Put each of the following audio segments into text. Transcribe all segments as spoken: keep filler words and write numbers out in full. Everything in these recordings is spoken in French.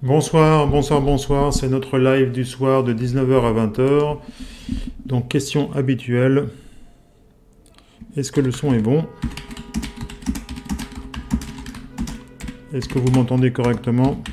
Bonsoir, bonsoir, bonsoir, c'est notre live du soir de dix-neuf heures à vingt heures. Donc, question habituelle. Est-ce que le son est bon? Est-ce que vous m'entendez correctement?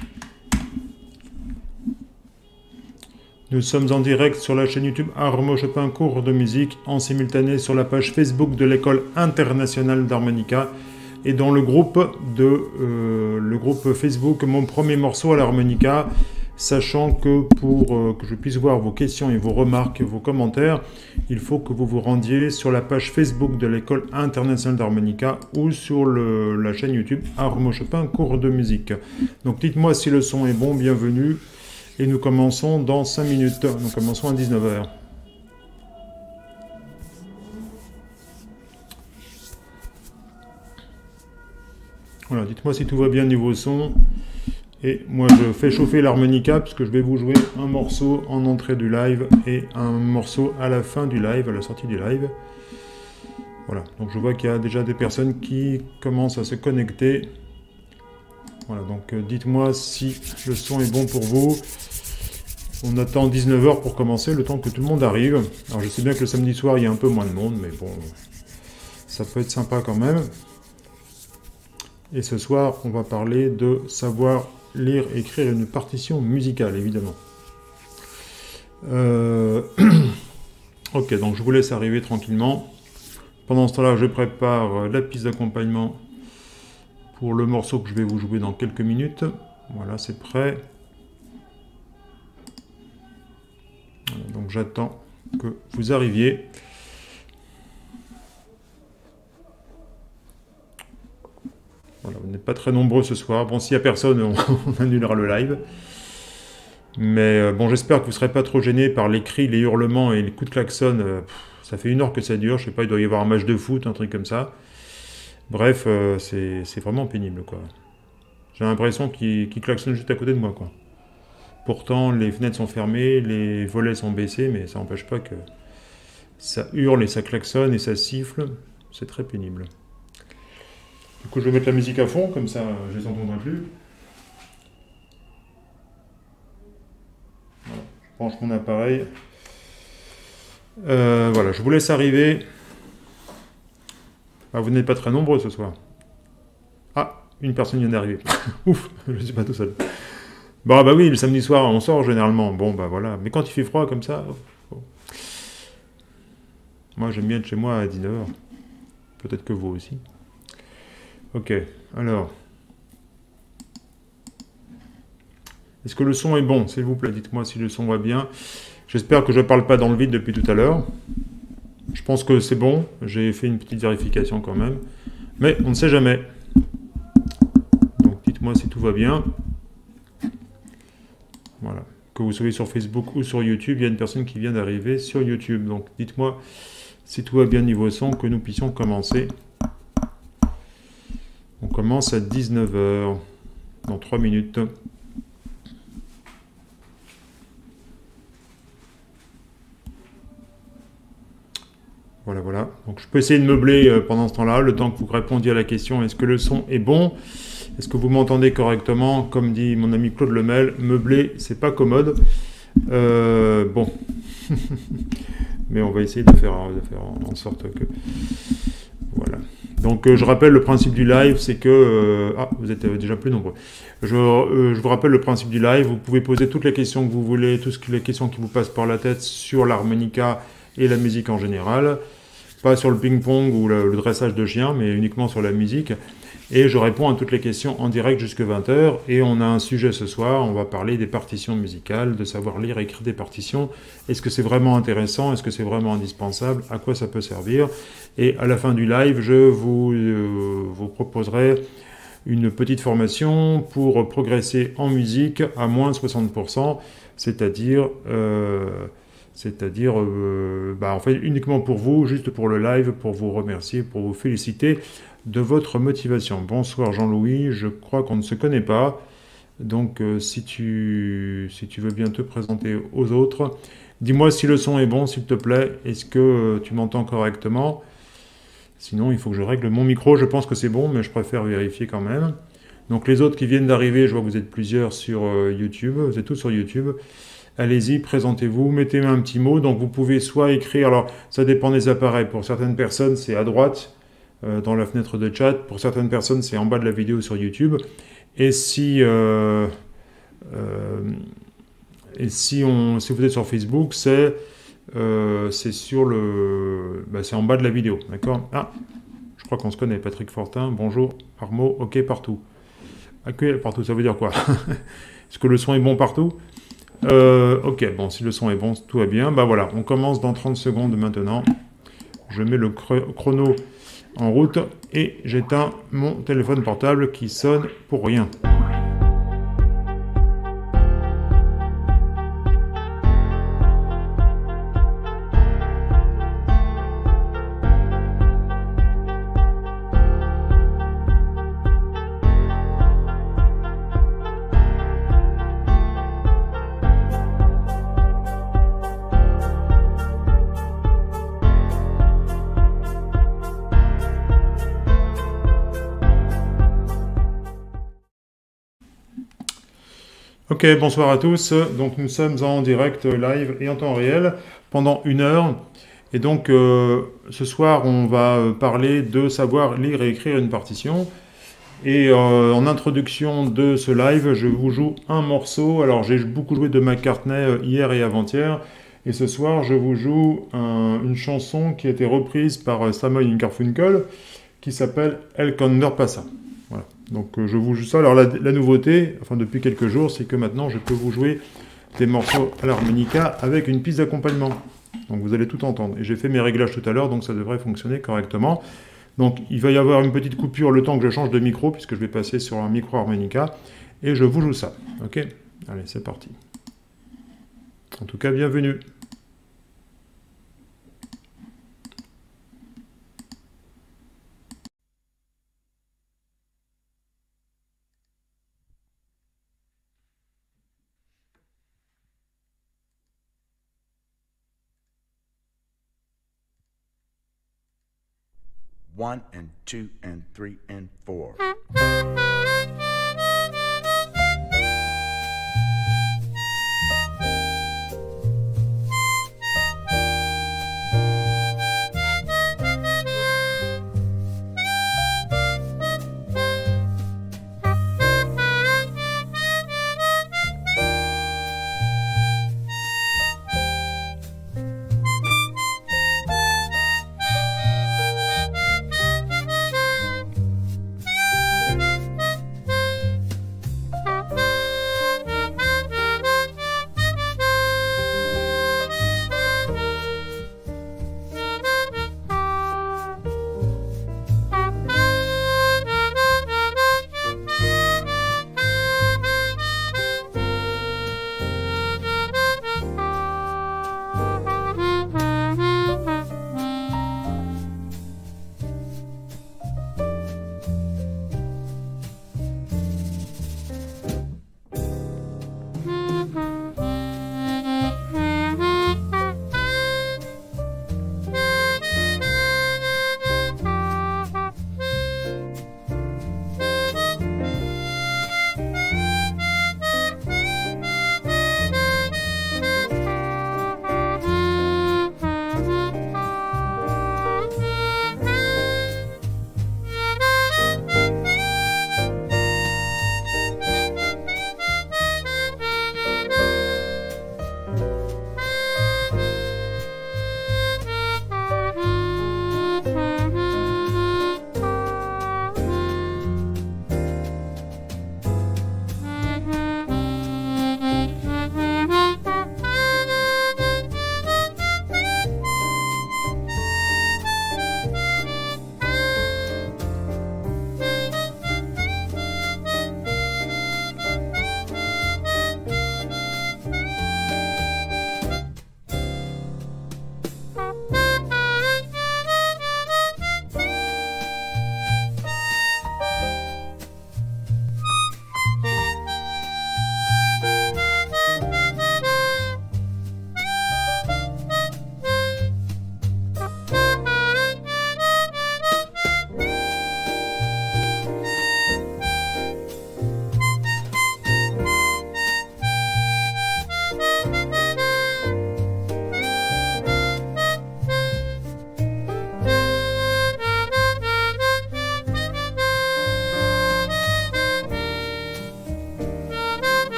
Nous sommes en direct sur la chaîne YouTube Armo Chopin cours de musique, en simultané sur la page Facebook de l'École internationale d'harmonica et dans le groupe, de, euh, le groupe Facebook Mon premier morceau à l'harmonica, sachant que pour euh, que je puisse voir vos questions et vos remarques et vos commentaires, il faut que vous vous rendiez sur la page Facebook de l'École internationale d'harmonica ou sur le, la chaîne YouTube Armo Chopin cours de musique. Donc dites-moi si le son est bon, bienvenue. Et nous commençons dans cinq minutes. Nous commençons à dix-neuf heures. Voilà, dites-moi si tout va bien niveau son. Et moi, je fais chauffer l'harmonica puisque je vais vous jouer un morceau en entrée du live et un morceau à la fin du live, à la sortie du live. Voilà, donc je vois qu'il y a déjà des personnes qui commencent à se connecter. Voilà, donc euh, dites-moi si le son est bon pour vous. On attend dix-neuf heures pour commencer, le temps que tout le monde arrive. Alors je sais bien que le samedi soir, il y a un peu moins de monde, mais bon, ça peut être sympa quand même. Et ce soir, on va parler de savoir lire et écrire une partition musicale, évidemment. Euh... ok, donc je vous laisse arriver tranquillement. Pendant ce temps-là, je prépare la piste d'accompagnement pour le morceau que je vais vous jouer dans quelques minutes. Voilà, c'est prêt. Voilà, donc j'attends que vous arriviez. Voilà, vous n'êtes pas très nombreux ce soir. Bon, s'il n'y a personne, on, on annulera le live. Mais euh, bon, j'espère que vous ne serez pas trop gênés par les cris, les hurlements et les coups de klaxon. Euh, pff, ça fait une heure que ça dure. Je sais pas, il doit y avoir un match de foot, un truc comme ça. Bref, euh, c'est vraiment pénible, quoi. J'ai l'impression qu'il qu'il klaxonne juste à côté de moi, quoi. Pourtant, les fenêtres sont fermées, les volets sont baissés, mais ça n'empêche pas que ça hurle et ça klaxonne et ça siffle. C'est très pénible. Du coup, je vais mettre la musique à fond, comme ça, je les entendrai plus. Voilà, je branche mon appareil. Euh, voilà, je vous laisse arriver. Ah, vous n'êtes pas très nombreux ce soir. Ah, une personne vient d'arriver. Ouf, je ne suis pas tout seul. Bon, bah oui, le samedi soir, on sort généralement. Bon, bah voilà. Mais quand il fait froid comme ça... Oh. Moi, j'aime bien être chez moi à dix-neuf heures. Peut-être que vous aussi. Ok, alors... Est-ce que le son est bon? S'il vous plaît, dites-moi si le son va bien. J'espère que je ne parle pas dans le vide depuis tout à l'heure. Je pense que c'est bon. J'ai fait une petite vérification quand même. Mais on ne sait jamais. Donc dites-moi si tout va bien. Voilà. Que vous soyez sur Facebook ou sur YouTube, il y a une personne qui vient d'arriver sur YouTube. Donc dites-moi si tout va bien niveau son, que nous puissions commencer. On commence à dix-neuf heures. Dans trois minutes. Voilà, voilà. Donc je peux essayer de meubler euh, pendant ce temps-là, le temps que vous répondiez à la question, est-ce que le son est bon? Est-ce que vous m'entendez correctement? Comme dit mon ami Claude Lemel, meubler, c'est pas commode. Euh, bon. Mais on va essayer de faire, de faire en sorte que... Voilà. Donc euh, je rappelle le principe du live, c'est que... Euh... Ah, vous êtes déjà plus nombreux. Je, euh, je vous rappelle le principe du live, vous pouvez poser toutes les questions que vous voulez, toutes les questions qui vous passent par la tête sur l'harmonica et la musique en général. Pas sur le ping-pong ou le, le dressage de chiens, mais uniquement sur la musique. Et je réponds à toutes les questions en direct jusqu'à vingt heures. Et on a un sujet ce soir, on va parler des partitions musicales, de savoir lire et écrire des partitions. Est-ce que c'est vraiment intéressant? Est-ce que c'est vraiment indispensable? À quoi ça peut servir? Et à la fin du live, je vous, euh, vous proposerai une petite formation pour progresser en musique à moins soixante pour cent, c'est-à-dire... Euh, C'est-à-dire, euh, bah, en fait, uniquement pour vous, juste pour le live, pour vous remercier, pour vous féliciter de votre motivation. Bonsoir Jean-Louis, je crois qu'on ne se connaît pas. Donc, euh, si, tu, si tu veux bien te présenter aux autres, dis-moi si le son est bon, s'il te plaît. Est-ce que euh, tu m'entends correctement? Sinon, il faut que je règle mon micro. Je pense que c'est bon, mais je préfère vérifier quand même. Donc les autres qui viennent d'arriver, je vois que vous êtes plusieurs sur euh, YouTube, vous êtes tous sur YouTube. Allez-y, présentez-vous, mettez un petit mot. Donc vous pouvez soit écrire, alors ça dépend des appareils. Pour certaines personnes, c'est à droite euh, dans la fenêtre de chat. Pour certaines personnes, c'est en bas de la vidéo sur YouTube. Et si, euh, euh, et si, on, si vous êtes sur Facebook, c'est euh, sur le, bah, c'est en bas de la vidéo, d'accord? Ah, je crois qu'on se connaît, Patrick Fortin. Bonjour, Armo, ok partout. Ok partout, ça veut dire quoi? Est-ce que le son est bon partout? Euh, ok, bon, si le son est bon, tout va bien. Bah voilà, on commence dans trente secondes maintenant. Je mets le chrono en route et j'éteins mon téléphone portable qui sonne pour rien. Ok, bonsoir à tous. Donc nous sommes en direct live et en temps réel pendant une heure. Et donc euh, ce soir, on va parler de savoir lire et écrire une partition. Et euh, en introduction de ce live, je vous joue un morceau. Alors j'ai beaucoup joué de McCartney hier et avant-hier. Et ce soir, je vous joue un, une chanson qui a été reprise par Simon and Garfunkel qui s'appelle El Condor Pasa. Voilà. Donc euh, je vous joue ça. Alors la, la nouveauté, enfin depuis quelques jours, c'est que maintenant je peux vous jouer des morceaux à l'harmonica avec une piste d'accompagnement. Donc vous allez tout entendre. Et j'ai fait mes réglages tout à l'heure, donc ça devrait fonctionner correctement. Donc il va y avoir une petite coupure le temps que je change de micro, puisque je vais passer sur un micro harmonica. Et je vous joue ça. Ok? Allez, c'est parti. En tout cas, bienvenue. One and two and three and four.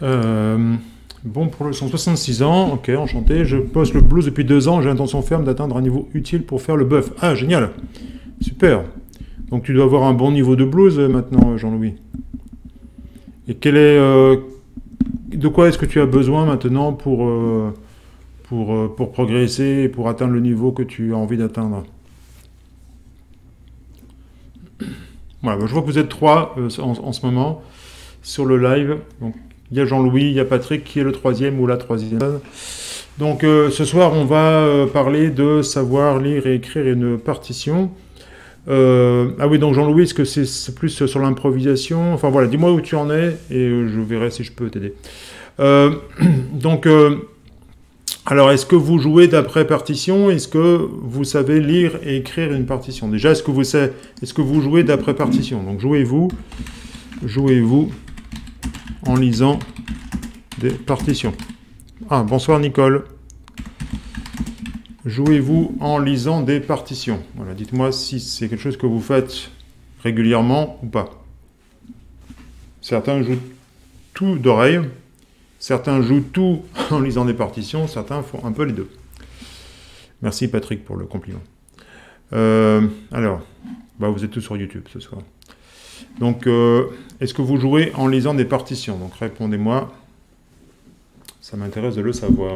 Euh, bon pour le son, soixante-six ans, ok, enchanté. Je poste le blues depuis deux ans, j'ai l'intention ferme d'atteindre un niveau utile pour faire le buff. Ah, génial, super. Donc tu dois avoir un bon niveau de blues euh, maintenant, Jean-Louis. Et quel est, euh, de quoi est-ce que tu as besoin maintenant pour, euh, pour, euh, pour progresser et pour atteindre le niveau que tu as envie d'atteindre? Voilà, bah, je vois que vous êtes trois euh, en, en ce moment sur le live. Donc, il y a Jean-Louis, il y a Patrick qui est le troisième ou la troisième. Donc euh, ce soir, on va euh, parler de savoir lire et écrire une partition. Euh, ah oui, donc Jean-Louis, est-ce que c'est plus sur l'improvisation? Enfin voilà, dis-moi où tu en es et euh, je verrai si je peux t'aider. Euh, donc, euh, alors est-ce que vous jouez d'après partition? Est-ce que vous savez lire et écrire une partition? Déjà, est-ce que vous savez, est-ce que vous jouez d'après partition? Donc jouez-vous, jouez-vous en lisant des partitions. Ah, bonsoir Nicole. Jouez-vous en lisant des partitions? Voilà, dites-moi si c'est quelque chose que vous faites régulièrement ou pas. Certains jouent tout d'oreille, certains jouent tout en lisant des partitions, certains font un peu les deux. Merci Patrick pour le compliment. Euh, alors, bah vous êtes tous sur YouTube ce soir. Donc, euh, est-ce que vous jouez en lisant des partitions? Donc, répondez-moi. Ça m'intéresse de le savoir.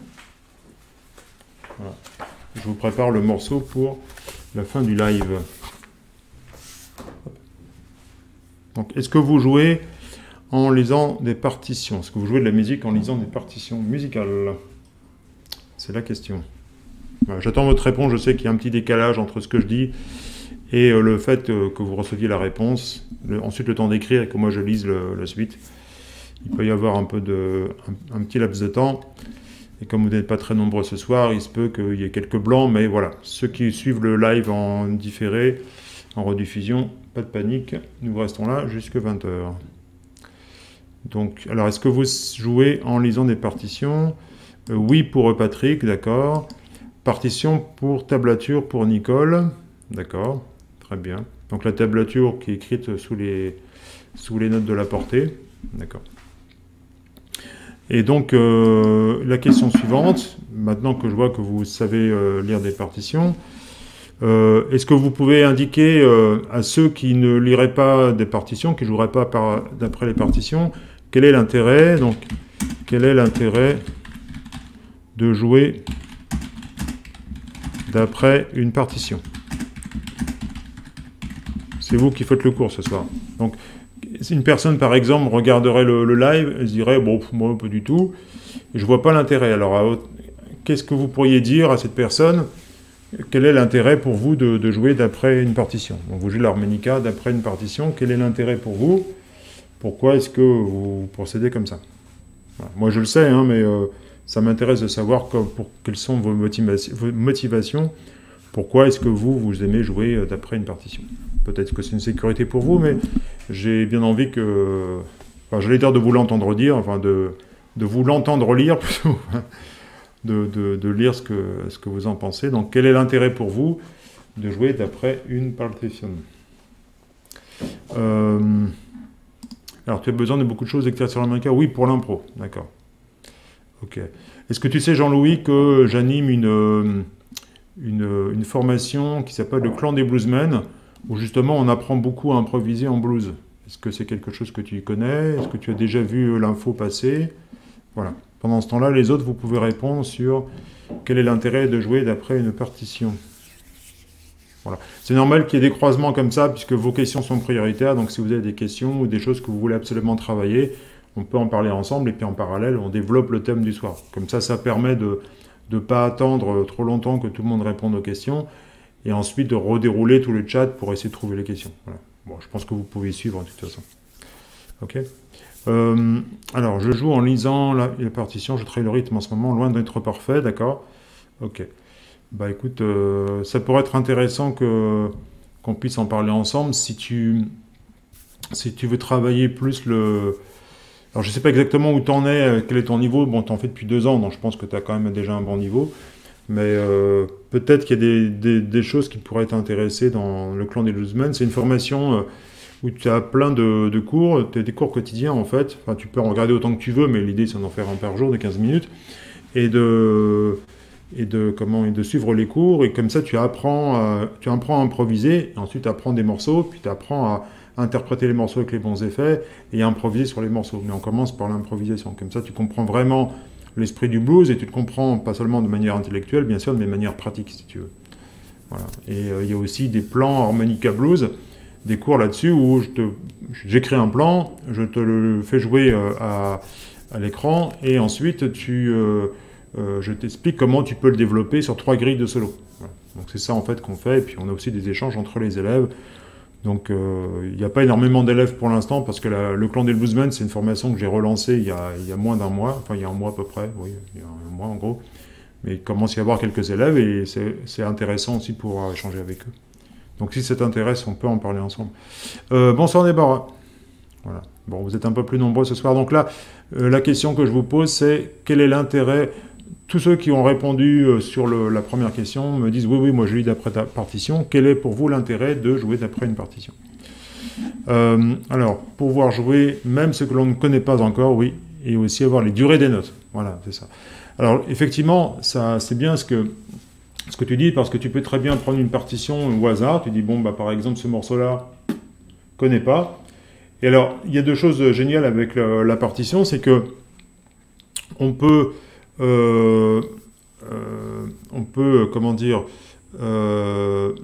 Voilà. Je vous prépare le morceau pour la fin du live. Donc, est-ce que vous jouez en lisant des partitions? Est-ce que vous jouez de la musique en lisant des partitions musicales? C'est la question. Voilà, j'attends votre réponse. Je sais qu'il y a un petit décalage entre ce que je dis et euh, le fait euh, que vous receviez la réponse, le, ensuite le temps d'écrire et que moi je lise le, la suite. Il peut y avoir un peu de, un, un petit laps de temps. Et comme vous n'êtes pas très nombreux ce soir, il se peut qu'il y ait quelques blancs, mais voilà. Ceux qui suivent le live en différé, en rediffusion, pas de panique, nous restons là jusqu'à vingt heures. Donc, alors est-ce que vous jouez en lisant des partitions? euh, Oui pour Patrick, d'accord. Partition pour tablature pour Nicole, d'accord. Très bien. Donc la tablature qui est écrite sous les, sous les notes de la portée. D'accord. Et donc, euh, la question suivante, maintenant que je vois que vous savez euh, lire des partitions, euh, est-ce que vous pouvez indiquer euh, à ceux qui ne liraient pas des partitions, qui ne joueraient pas d'après les partitions, quel est l'intérêt, donc, quel est l'intérêt de jouer d'après une partition? C'est vous qui faites le cours ce soir. Donc, si une personne, par exemple, regarderait le, le live, elle se dirait, bon, moi, pas du tout, et je vois pas l'intérêt. Alors, qu'est-ce que vous pourriez dire à cette personne? Quel est l'intérêt pour vous de, de jouer d'après une partition? Donc, vous jouez l'harmonica d'après une partition. Quel est l'intérêt pour vous? Pourquoi est-ce que vous procédez comme ça? Voilà. Moi, je le sais, hein, mais euh, ça m'intéresse de savoir que, pour, quelles sont vos, motivation, vos motivations. Pourquoi est-ce que vous, vous aimez jouer d'après une partition? Peut-être que c'est une sécurité pour vous, mais j'ai bien envie que... Enfin, j'allais dire de vous l'entendre dire, enfin de, de vous l'entendre lire plutôt, de, de, de lire ce que, ce que vous en pensez. Donc, quel est l'intérêt pour vous de jouer d'après une partition? euh, Alors, tu as besoin de beaucoup de choses d'écrire sur l'harmonica? Oui, pour l'impro, d'accord. Ok. Est-ce que tu sais, Jean-Louis, que j'anime une, une, une formation qui s'appelle le Clan des Bluesmen, où justement on apprend beaucoup à improviser en blues? Est-ce que c'est quelque chose que tu connais? Est-ce que tu as déjà vu l'info passer? Voilà. Pendant ce temps-là, les autres, vous pouvez répondre sur quel est l'intérêt de jouer d'après une partition. Voilà. C'est normal qu'il y ait des croisements comme ça, puisque vos questions sont prioritaires. Donc si vous avez des questions ou des choses que vous voulez absolument travailler, on peut en parler ensemble, et puis en parallèle, on développe le thème du soir. Comme ça, ça permet de ne pas attendre trop longtemps que tout le monde réponde aux questions, et ensuite de redérouler tout le chat pour essayer de trouver les questions. Voilà. Bon, je pense que vous pouvez suivre de toute façon. Ok. Euh, alors, je joue en lisant la, la partition, je travaille le rythme en ce moment, loin d'être parfait, d'accord. Ok. Bah écoute, euh, ça pourrait être intéressant que qu'on puisse en parler ensemble si tu, si tu veux travailler plus le... Alors, je ne sais pas exactement où tu en es, quel est ton niveau. Bon, tu en fais depuis deux ans, donc je pense que tu as quand même déjà un bon niveau. Mais euh, peut-être qu'il y a des, des, des choses qui pourraient t'intéresser dans le Clan des Bluesmen. C'est une formation euh, où tu as plein de, de cours, tu as des cours quotidiens en fait. Enfin, tu peux en regarder autant que tu veux, mais l'idée c'est d'en faire un par jour de quinze minutes. Et de, et de, comment, et de suivre les cours. Et comme ça, tu apprends, à, tu apprends à improviser. Et ensuite, tu apprends des morceaux. Puis tu apprends à interpréter les morceaux avec les bons effets et à improviser sur les morceaux. Mais on commence par l'improvisation. Comme ça, tu comprends vraiment l'esprit du blues et tu te comprends pas seulement de manière intellectuelle, bien sûr, mais de manière pratique, si tu veux. Voilà. Et il euh, y a aussi des plans harmonica blues, des cours là-dessus où je te, j'écris un plan, je te le fais jouer euh, à, à l'écran et ensuite tu, euh, euh, je t'explique comment tu peux le développer sur trois grilles de solo. Voilà. Donc c'est ça en fait qu'on fait. Et puis on a aussi des échanges entre les élèves. Donc il euh, n'y a pas énormément d'élèves pour l'instant parce que la, le clan des bluesmen, c'est une formation que j'ai relancée il y a, il y a moins d'un mois, enfin il y a un mois à peu près, oui, il y a un mois en gros. Mais il commence à y avoir quelques élèves et c'est intéressant aussi pour échanger avec eux. Donc si ça t'intéresse, on peut en parler ensemble. Euh, bonsoir Déborah. Voilà. Bon, vous êtes un peu plus nombreux ce soir. Donc là, euh, la question que je vous pose, c'est quel est l'intérêt? Tous ceux qui ont répondu euh, sur le, la première question me disent oui, oui, moi je lis d'après ta partition. Quel est pour vous l'intérêt de jouer d'après une partition? euh, Alors, pouvoir jouer même ce que l'on ne connaît pas encore, oui, et aussi avoir les durées des notes. Voilà, c'est ça. Alors, effectivement, c'est bien ce que, ce que tu dis, parce que tu peux très bien prendre une partition au hasard. Tu dis, bon, bah, par exemple, ce morceau-là, je ne connais pas. Et alors, il y a deux choses géniales avec la, la partition, c'est que on peut, euh, euh, on peut, comment dire, euh,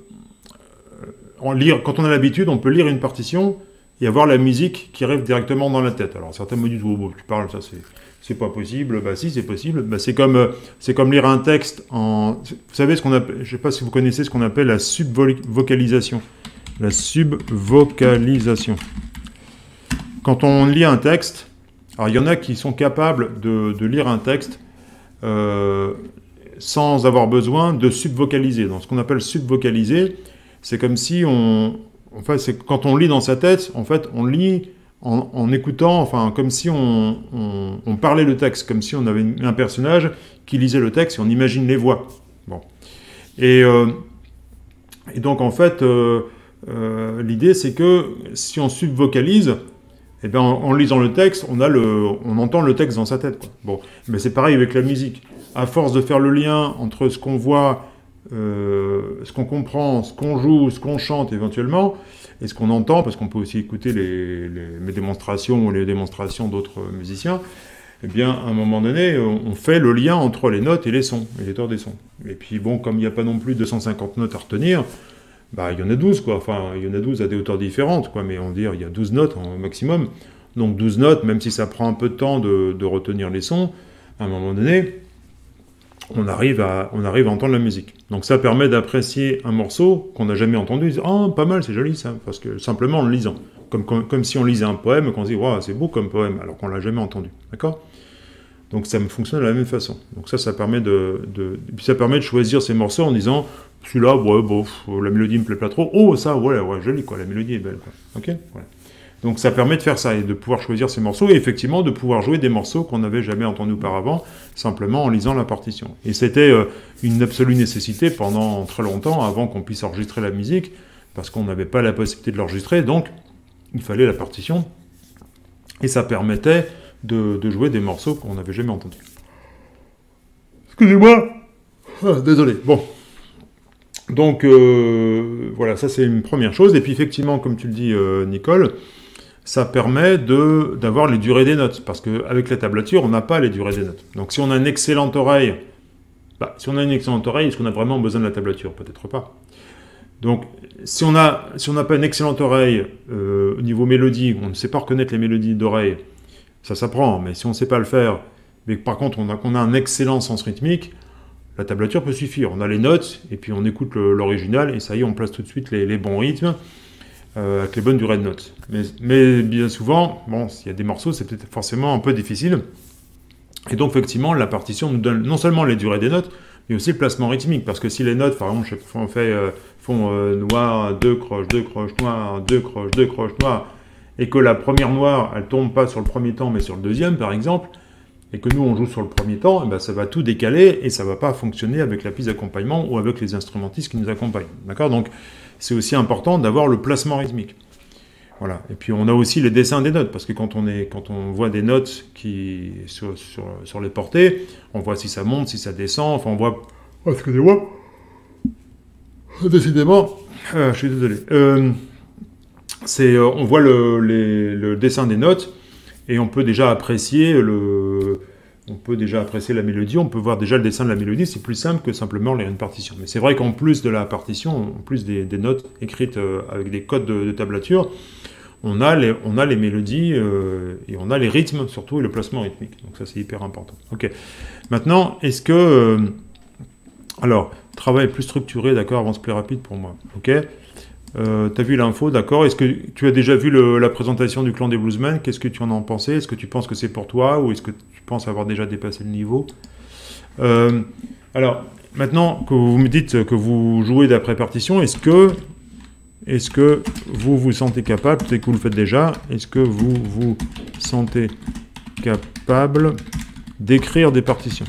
en lire, quand on a l'habitude, on peut lire une partition et avoir la musique qui arrive directement dans la tête. Alors, certains me disent, oh, bon, tu parles, ça c'est... c'est pas possible. Bah si, c'est possible. Bah, c'est comme, c'est comme lire un texte en... Vous savez ce qu'on appelle... Je sais pas si vous connaissez ce qu'on appelle la subvocalisation. La subvocalisation. Quand on lit un texte, alors il y en a qui sont capables de, de lire un texte euh, sans avoir besoin de subvocaliser. Donc ce qu'on appelle subvocaliser, c'est comme si on... Enfin, c'est quand on lit dans sa tête, en fait, on lit... En, en écoutant, enfin, comme si on, on, on parlait le texte, comme si on avait une, un personnage qui lisait le texte et on imagine les voix. Bon. Et, euh, et donc, en fait, euh, euh, l'idée, c'est que si on subvocalise, eh bien, en, en lisant le texte, on, a le, on entend le texte dans sa tête, quoi. Bon. Mais c'est pareil avec la musique. À force de faire le lien entre ce qu'on voit, euh, ce qu'on comprend, ce qu'on joue, ce qu'on chante éventuellement, et ce qu'on entend, parce qu'on peut aussi écouter les, les, mes démonstrations ou les démonstrations d'autres musiciens, eh bien, à un moment donné, on fait le lien entre les notes et les sons, et les tors des sons. Et puis, bon, comme il n'y a pas non plus deux cent cinquante notes à retenir, bah, il y en a douze, quoi. Enfin, il y en a douze à des hauteurs différentes, quoi, mais on va dire, il y a douze notes au maximum. Donc, douze notes, même si ça prend un peu de temps de, de retenir les sons, à un moment donné, on arrive, à, on arrive à entendre la musique. Donc ça permet d'apprécier un morceau qu'on n'a jamais entendu. « Ah, oh, pas mal, c'est joli ça », parce que simplement en le lisant. Comme, comme, comme si on lisait un poème, qu'on se dit wow, « c'est beau comme poème », alors qu'on ne l'a jamais entendu. D'accord? Donc ça me fonctionne de la même façon. Donc ça, ça permet de, de, puis ça permet de choisir ces morceaux en disant « celui-là, ouais, bon, la mélodie me plaît pas trop. Oh, ça, ouais, ouais, joli, quoi, la mélodie est belle. » Quoi. Ok, voilà. Donc ça permet de faire ça et de pouvoir choisir ces morceaux et effectivement de pouvoir jouer des morceaux qu'on n'avait jamais entendus auparavant, simplement en lisant la partition. Et c'était euh, une absolue nécessité pendant très longtemps avant qu'on puisse enregistrer la musique, parce qu'on n'avait pas la possibilité de l'enregistrer, donc il fallait la partition. Et ça permettait de, de jouer des morceaux qu'on n'avait jamais entendus. Excusez-moi, ah, désolé. Bon. Donc euh, voilà, ça c'est une première chose. Et puis effectivement, comme tu le dis, euh, Nicole, ça permet d'avoir les durées des notes, parce qu'avec la tablature, on n'a pas les durées des notes. Donc si on a une excellente oreille, bah, si on a une excellente oreille, est-ce qu'on a vraiment besoin de la tablature? Peut-être pas. Donc si on n'a si on n'a pas une excellente oreille euh, au niveau mélodie, on ne sait pas reconnaître les mélodies d'oreille, ça s'apprend, mais si on ne sait pas le faire, mais par contre on a, on a un excellent sens rythmique, la tablature peut suffire. On a les notes, et puis on écoute l'original, et ça y est, on place tout de suite les, les bons rythmes, Euh, avec les bonnes durées de notes. Mais, mais bien souvent, bon, s'il y a des morceaux, c'est peut-être forcément un peu difficile. Et donc, effectivement, la partition nous donne non seulement les durées des notes, mais aussi le placement rythmique. Parce que si les notes, par exemple, chaque fois on fait euh, font euh, noir, deux croches, deux croches, noir, deux croches, deux croches, noir, et que la première noire, elle tombe pas sur le premier temps, mais sur le deuxième, par exemple, et que nous, on joue sur le premier temps, eh ben, ça va tout décaler, et ça va pas fonctionner avec la piste d'accompagnement ou avec les instrumentistes qui nous accompagnent. D'accord? Donc, c'est aussi important d'avoir le placement rythmique. Voilà. Et puis on a aussi les dessins des notes, parce que quand on, est, quand on voit des notes qui, sur, sur, sur les portées, on voit si ça monte, si ça descend, enfin on voit... Oh, excusez-moi. Décidément, euh, je suis désolé. Euh, c'est, euh, on voit le, les, le dessin des notes, et on peut déjà apprécier le... On peut déjà apprécier la mélodie, on peut voir déjà le dessin de la mélodie, c'est plus simple que simplement lire une partition. Mais c'est vrai qu'en plus de la partition, en plus des, des notes écrites euh, avec des codes de, de tablature, on a les, on a les mélodies euh, et on a les rythmes, surtout, et le placement rythmique. Donc ça, c'est hyper important. Ok. Maintenant, est-ce que... Euh, alors, travail plus structuré, d'accord, avance plus rapide pour moi. Ok. Euh, tu as vu l'info, d'accord. Est-ce que tu as déjà vu le, la présentation du clan des Bluesmen? Qu'est-ce que tu en as pensé? Est-ce que tu penses que c'est pour toi ou est-ce que tu penses avoir déjà dépassé le niveau? euh, Alors, maintenant que vous me dites que vous jouez d'après partition, est-ce que, est-ce que vous vous sentez capable, peut-être que vous le faites déjà, est-ce que vous vous sentez capable d'écrire des partitions?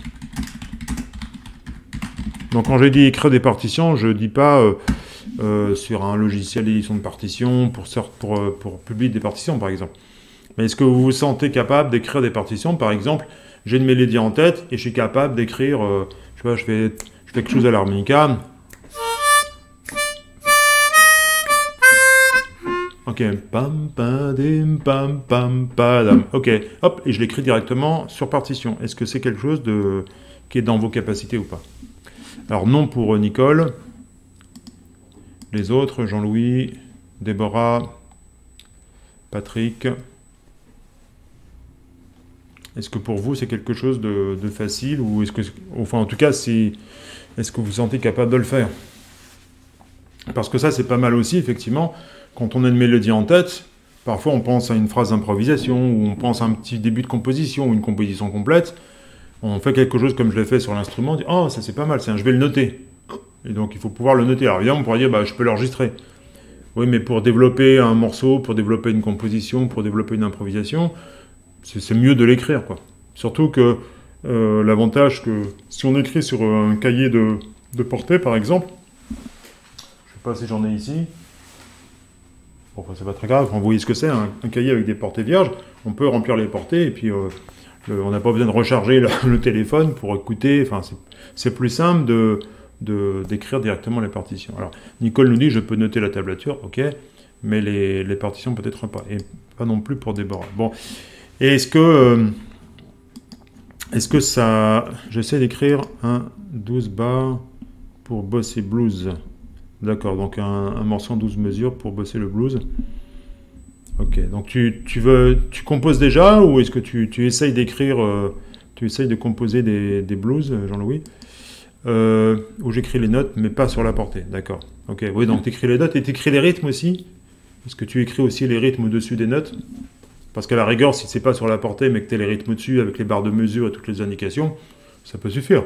Donc quand j'ai dit écrire des partitions, je ne dis pas... Euh, Euh, sur un logiciel d'édition de partitions, pour, pour, pour publier des partitions, par exemple. Mais est-ce que vous vous sentez capable d'écrire des partitions? Par exemple, j'ai une mélodie en tête, et je suis capable d'écrire, euh, je sais pas, je fais, je fais quelque chose à l'harmonica. Ok, pam, pam, dim, pam, pam, padam. Ok, hop, et je l'écris directement sur partition. Est-ce que c'est quelque chose de, qui est dans vos capacités ou pas? Alors non pour Nicole. Les autres, Jean-Louis, Déborah, Patrick. Est-ce que pour vous, c'est quelque chose de, de facile ou est-ce que, enfin, en tout cas, si, est-ce que vous vous sentez capable de le faire? Parce que ça, c'est pas mal aussi, effectivement. Quand on a une mélodie en tête, parfois on pense à une phrase d'improvisation ou on pense à un petit début de composition ou une composition complète. On fait quelque chose comme je l'ai fait sur l'instrument, on dit « Oh, ça c'est pas mal, c'est un, je vais le noter ». Et donc, il faut pouvoir le noter. Alors, évidemment, on pourrait dire, bah, je peux l'enregistrer. Oui, mais pour développer un morceau, pour développer une composition, pour développer une improvisation, c'est mieux de l'écrire, quoi. Surtout que euh, l'avantage que, si on écrit sur un cahier de, de portée, par exemple, je ne sais pas si j'en ai ici, bon, enfin, c'est pas très grave, vous voyez ce que c'est, un, un cahier avec des portées vierges, on peut remplir les portées, et puis euh, le, on n'a pas besoin de recharger le, le téléphone pour écouter, enfin, c'est plus simple de... d'écrire directement les partitions. Alors, Nicole nous dit, je peux noter la tablature, ok, mais les, les partitions peut-être pas, et pas non plus pour Déborah. Bon, et est-ce que, euh, est-ce que ça... J'essaie d'écrire un douze bars pour bosser blues. D'accord, donc un, un morceau en douze mesures pour bosser le blues. Ok, donc tu, tu veux... Tu composes déjà, ou est-ce que tu, tu essayes d'écrire... Euh, tu essayes de composer des, des blues, Jean-Louis? Euh, où j'écris les notes, mais pas sur la portée, d'accord. Ok, oui, donc tu écris les notes et tu écris les rythmes aussi. Est-ce que tu écris aussi les rythmes au-dessus des notes? Parce qu'à la rigueur, si c'est pas sur la portée, mais que tu as les rythmes au-dessus avec les barres de mesure et toutes les indications, ça peut suffire.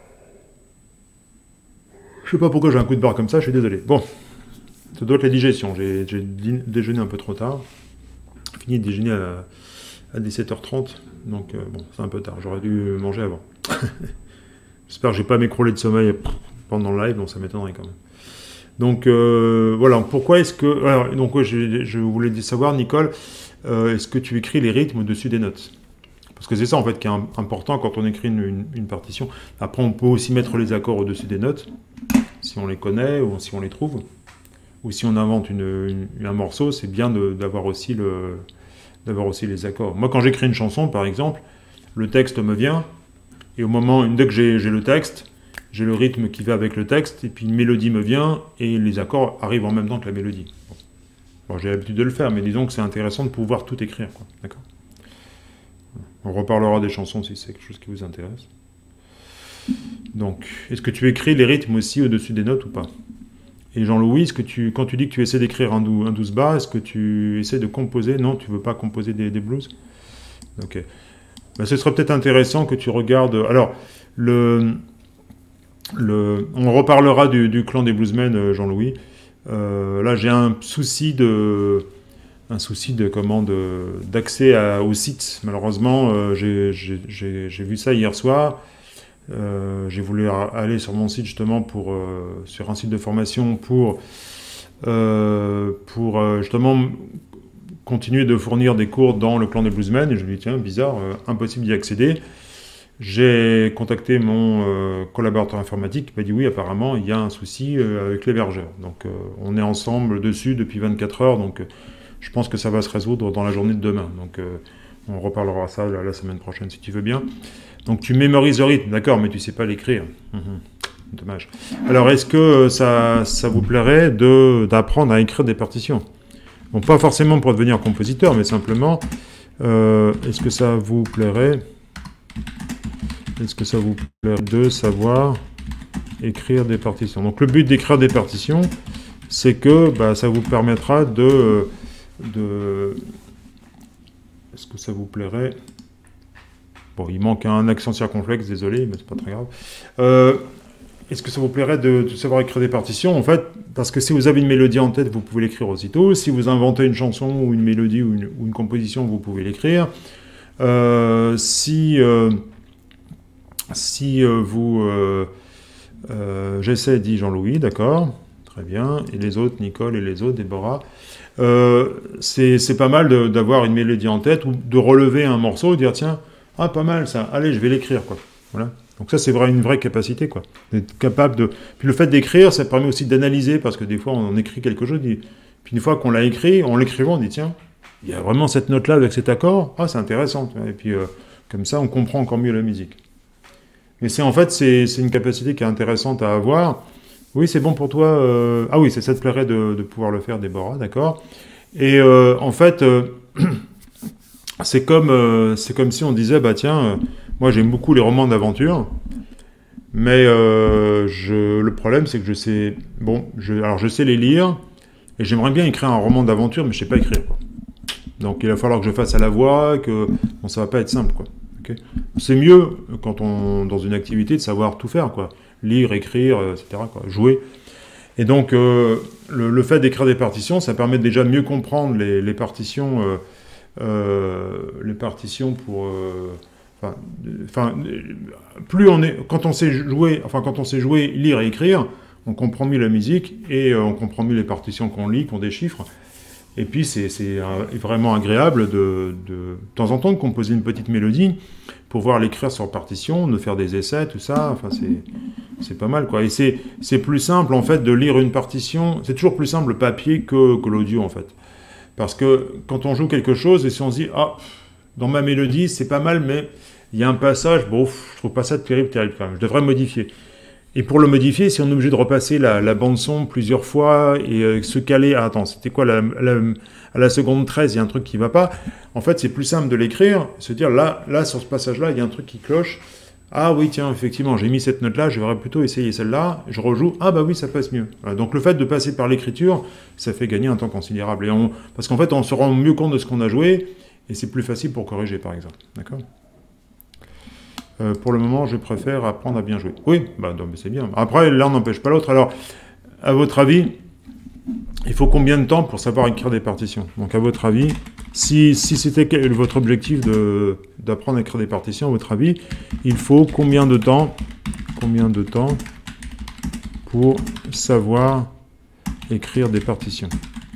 Je sais pas pourquoi j'ai un coup de barre comme ça, je suis désolé. Bon, ça doit être la digestion. J'ai déjeuné un peu trop tard. Fini de déjeuner à, à dix-sept heures trente, donc euh, bon, c'est un peu tard. J'aurais dû manger avant. J'espère que je n'ai pas m'écrouler de sommeil pendant le live, donc ça m'étonnerait quand même. Donc euh, voilà, pourquoi est-ce que... Alors, donc ouais, je, je voulais savoir, Nicole, euh, est-ce que tu écris les rythmes au-dessus des notes? Parce que c'est ça en fait qui est important quand on écrit une, une, une partition. Après, on peut aussi mettre les accords au-dessus des notes, si on les connaît ou si on les trouve. Ou si on invente une, une, un morceau, c'est bien d'avoir aussi, le, d'avoir aussi les accords. Moi, quand j'écris une chanson, par exemple, le texte me vient... Et au moment, dès que j'ai le texte, j'ai le rythme qui va avec le texte, et puis une mélodie me vient, et les accords arrivent en même temps que la mélodie. Bon, bon, j'ai l'habitude de le faire, mais disons que c'est intéressant de pouvoir tout écrire, d'accord. On reparlera des chansons si c'est quelque chose qui vous intéresse. Donc, est-ce que tu écris les rythmes aussi au-dessus des notes ou pas? Et Jean-Louis, est-ce que tu, quand tu dis que tu essaies d'écrire un, un douze bars, est-ce que tu essaies de composer? Non, tu ne veux pas composer des, des blues? Ok. Ben, ce serait peut-être intéressant que tu regardes... Alors, le, le, on reparlera du, du clan des bluesmen, Jean-Louis. Euh, là, j'ai un souci de... Un souci de comment d'accès au site. Malheureusement, euh, j'ai vu ça hier soir. Euh, j'ai voulu aller sur mon site, justement, pour, euh, sur un site de formation pour, euh, pour euh, justement... continuer de fournir des cours dans le clan des bluesmen, et je me dis, tiens, bizarre, euh, impossible d'y accéder. J'ai contacté mon euh, collaborateur informatique, il m'a dit, oui, apparemment, il y a un souci euh, avec l'hébergeur. Donc, euh, on est ensemble dessus depuis vingt-quatre heures, donc euh, je pense que ça va se résoudre dans la journée de demain. Donc, euh, on reparlera ça la, la semaine prochaine, si tu veux bien. Donc, tu mémorises le rythme, d'accord, mais tu ne sais pas l'écrire. Mmh. Dommage. Alors, est-ce que ça, ça vous plairait de, d'apprendre à écrire des partitions? Bon, pas forcément pour devenir compositeur, mais simplement, euh, est-ce que ça vous plairait Est-ce que ça vous plairait de savoir écrire des partitions? Donc, le but d'écrire des partitions, c'est que bah, ça vous permettra de... de... Est-ce que ça vous plairait? Bon, il manque un accent circonflexe, désolé, mais c'est pas très grave. Euh, Est-ce que ça vous plairait de, de savoir écrire des partitions? En fait, parce que si vous avez une mélodie en tête, vous pouvez l'écrire aussitôt. Si vous inventez une chanson ou une mélodie ou une, ou une composition, vous pouvez l'écrire. Euh, si euh, si euh, vous... Euh, euh, J'essaie, dit Jean-Louis, d'accord, très bien. Et les autres, Nicole et les autres, Déborah. Euh, c'est pas mal d'avoir une mélodie en tête ou de relever un morceau et dire, tiens, ah, pas mal ça, allez, je vais l'écrire, quoi. Voilà. Donc ça, c'est vrai, une vraie capacité, quoi. D'être capable de... Puis le fait d'écrire, ça permet aussi d'analyser, parce que des fois, on écrit quelque chose, puis une fois qu'on l'a écrit, en l'écrivant, on dit, tiens, il y a vraiment cette note-là avec cet accord, ah, c'est intéressant. Et puis, euh, comme ça, on comprend encore mieux la musique. Mais c'est en fait, c'est une capacité qui est intéressante à avoir. Oui, c'est bon pour toi. Euh... Ah oui, ça te plairait de, de pouvoir le faire, Déborah, d'accord. Et euh, en fait, euh, c'est comme, euh, c'est comme si on disait, bah tiens... Euh, moi, j'aime beaucoup les romans d'aventure, mais euh, je, le problème, c'est que je sais... Bon, je, alors je sais les lire, et j'aimerais bien écrire un roman d'aventure, mais je ne sais pas écrire, quoi. Donc, il va falloir que je fasse à la voix, que bon, ça ne va pas être simple, quoi. Okay, c'est mieux, quand on dans une activité, de savoir tout faire, quoi. Lire, écrire, et cetera, quoi. Jouer. Et donc, euh, le, le fait d'écrire des partitions, ça permet déjà de mieux comprendre les, les partitions, euh, euh, les partitions pour... Euh, Enfin, enfin, plus on est, quand on sait jouer, enfin quand on sait jouer, lire et écrire, on comprend mieux la musique et euh, on comprend mieux les partitions qu'on lit, qu'on déchiffre. Et puis c'est vraiment agréable de, de, de temps en temps de composer une petite mélodie, pouvoir l'écrire sur partition, de faire des essais, tout ça. Enfin c'est pas mal, quoi. Et c'est plus simple en fait de lire une partition. C'est toujours plus simple le papier que, que l'audio en fait, parce que quand on joue quelque chose et si on se dit ah, dans ma mélodie c'est pas mal, mais il y a un passage, bon, je trouve pas ça terrible, terrible quand même, je devrais modifier. Et pour le modifier, si on est obligé de repasser la, la bande-son plusieurs fois et euh, se caler, ah, attends, c'était quoi, la, la, à la seconde treize, il y a un truc qui va pas, en fait, c'est plus simple de l'écrire, se dire, là, là, sur ce passage-là, il y a un truc qui cloche, ah oui, tiens, effectivement, j'ai mis cette note-là, je vais plutôt essayer celle-là, je rejoue, ah bah oui, ça passe mieux. Voilà, donc le fait de passer par l'écriture, ça fait gagner un temps considérable. Et on, parce qu'en fait, on se rend mieux compte de ce qu'on a joué, et c'est plus facile pour corriger, par exemple. D'accord ? Euh, pour le moment, je préfère apprendre à bien jouer. Oui, bah, c'est bien. Après, l'un n'empêche pas l'autre. Alors, à votre avis, il faut combien de temps pour savoir écrire des partitions? Donc, à votre avis, si, si c'était votre objectif d'apprendre à écrire des partitions, à votre avis, il faut combien de temps, combien de temps pour savoir écrire des partitions?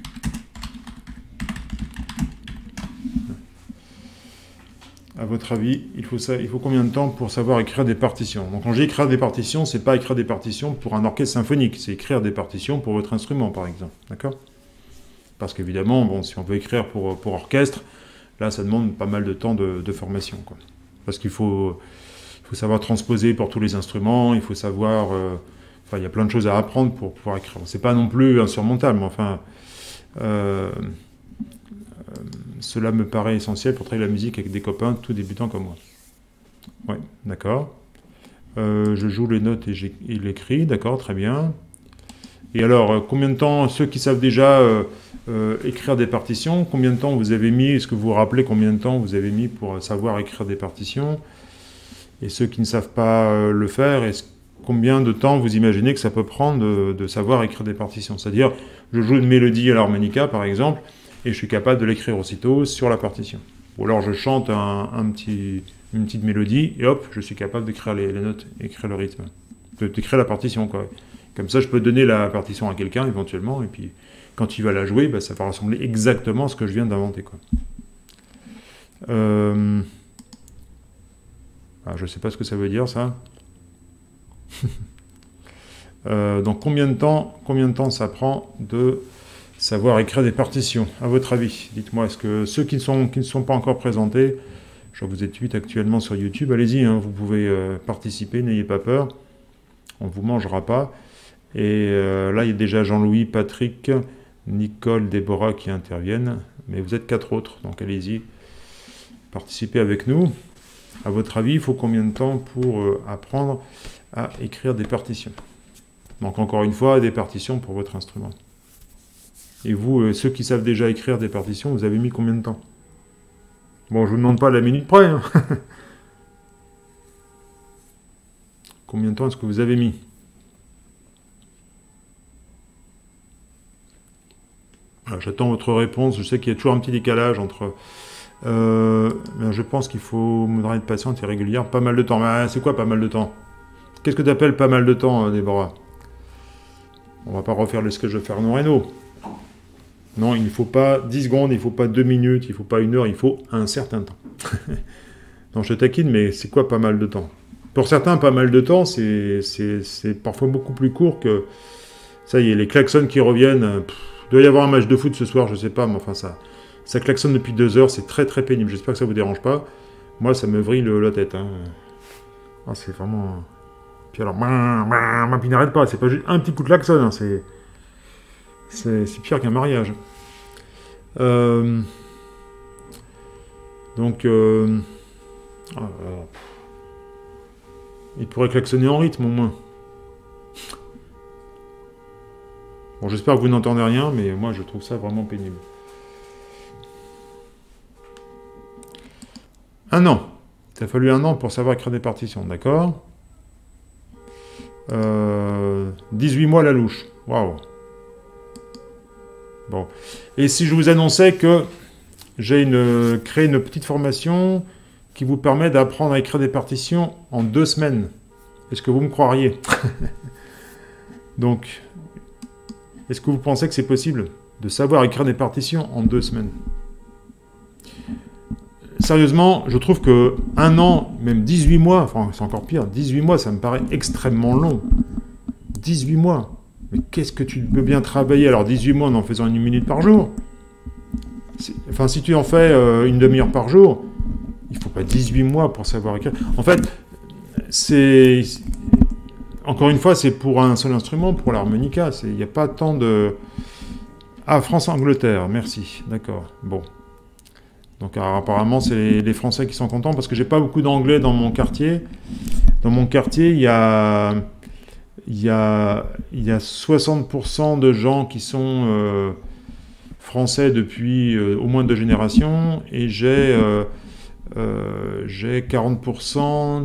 À votre avis, il faut, ça, il faut combien de temps pour savoir écrire des partitions? Donc quand j'ai écrire des partitions, c'est pas écrire des partitions pour un orchestre symphonique, c'est écrire des partitions pour votre instrument, par exemple. D'accord? Parce qu'évidemment, bon, si on veut écrire pour, pour orchestre, là, ça demande pas mal de temps de, de formation, quoi. Parce qu'il faut, il faut savoir transposer pour tous les instruments, il faut savoir... Euh, enfin, il y a plein de choses à apprendre pour pouvoir écrire. C'est pas non plus insurmontable, mais enfin... Euh, Cela me paraît essentiel pour travailler la musique avec des copains tout débutants comme moi. Oui, d'accord. Euh, je joue les notes et il écrit, d'accord, très bien. Et alors, combien de temps, ceux qui savent déjà euh, euh, écrire des partitions, combien de temps vous avez mis, est-ce que vous vous rappelez combien de temps vous avez mis pour savoir écrire des partitions? Et ceux qui ne savent pas euh, le faire, est-ce, combien de temps vous imaginez que ça peut prendre de, de savoir écrire des partitions? C'est-à-dire, je joue une mélodie à l'harmonica, par exemple, et je suis capable de l'écrire aussitôt sur la partition. Ou alors je chante un, un petit, une petite mélodie, et hop, je suis capable d'écrire les, les notes, écrire le rythme, d'écrire la partition, quoi. Comme ça, je peux donner la partition à quelqu'un, éventuellement, et puis quand il va la jouer, bah, ça va ressembler exactement à ce que je viens d'inventer, quoi. Euh... Ah, je ne sais pas ce que ça veut dire, ça. euh, donc, combien de temps, combien de temps ça prend de savoir écrire des partitions, à votre avis? Dites-moi, est-ce que ceux qui ne sont, qui ne sont pas encore présentés, je vois que vous êtes huit actuellement sur YouTube, allez-y, hein, vous pouvez euh, participer, n'ayez pas peur, on ne vous mangera pas. Et euh, là, il y a déjà Jean-Louis, Patrick, Nicole, Déborah qui interviennent, mais vous êtes quatre autres, donc allez-y, participez avec nous. À votre avis, il faut combien de temps pour euh, apprendre à écrire des partitions? Donc encore une fois, des partitions pour votre instrument. Et vous, euh, ceux qui savent déjà écrire des partitions, vous avez mis combien de temps? Bon, je vous demande pas à la minute près. Hein. Combien de temps est-ce que vous avez mis? J'attends votre réponse. Je sais qu'il y a toujours un petit décalage entre... Euh, je pense qu'il faut modérer de patience et régulière. Pas mal de temps. Ah, c'est quoi pas mal de temps? Qu'est-ce que tu appelles pas mal de temps, Déborah? On va pas refaire le sketch de Fernand Reynaud. Non, il ne faut pas dix secondes, il ne faut pas deux minutes, il ne faut pas une heure, il faut un certain temps. Non, je te taquine, mais c'est quoi pas mal de temps? Pour certains, pas mal de temps, c'est parfois beaucoup plus court que... Ça y est, les klaxons qui reviennent. Pff, il doit y avoir un match de foot ce soir, je sais pas, mais enfin ça... Ça klaxonne depuis deux heures, c'est très très pénible. J'espère que ça vous dérange pas. Moi, ça me vrille le, la tête. Hein. Ah, c'est vraiment... Puis alors, puis n'arrête pas. C'est pas juste un petit coup de klaxon. Hein. C'est c'est pire qu'un mariage. Euh... Donc, euh... ah, alors... il pourrait klaxonner en rythme au moins. Bon, j'espère que vous n'entendez rien, mais moi, je trouve ça vraiment pénible. Un an. Il a fallu un an pour savoir écrire des partitions, d'accord? euh, dix-huit mois la louche. Waouh. Bon. Et si je vous annonçais que j'ai une, créé une petite formation qui vous permet d'apprendre à écrire des partitions en deux semaines, est-ce que vous me croiriez? Donc, est-ce que vous pensez que c'est possible de savoir écrire des partitions en deux semaines? Sérieusement, je trouve que un an, même dix-huit mois, enfin c'est encore pire, dix-huit mois, ça me paraît extrêmement long. dix-huit mois. Mais qu'est-ce que tu peux bien travailler? Alors dix-huit mois en en faisant une minute par jour. Enfin, si tu en fais euh, une demi-heure par jour, il ne faut pas dix-huit mois pour savoir écrire. En fait, c'est... Encore une fois, c'est pour un seul instrument, pour l'harmonica. Il n'y a pas tant de... Ah, France-Angleterre, merci. D'accord, bon. Donc alors, apparemment, c'est les, les Français qui sont contents, parce que j'ai pas beaucoup d'anglais dans mon quartier. Dans mon quartier, il y a, il y a, il y a soixante pour cent de gens qui sont euh, français depuis euh, au moins deux générations, et j'ai euh, euh, j'ai quarante pour cent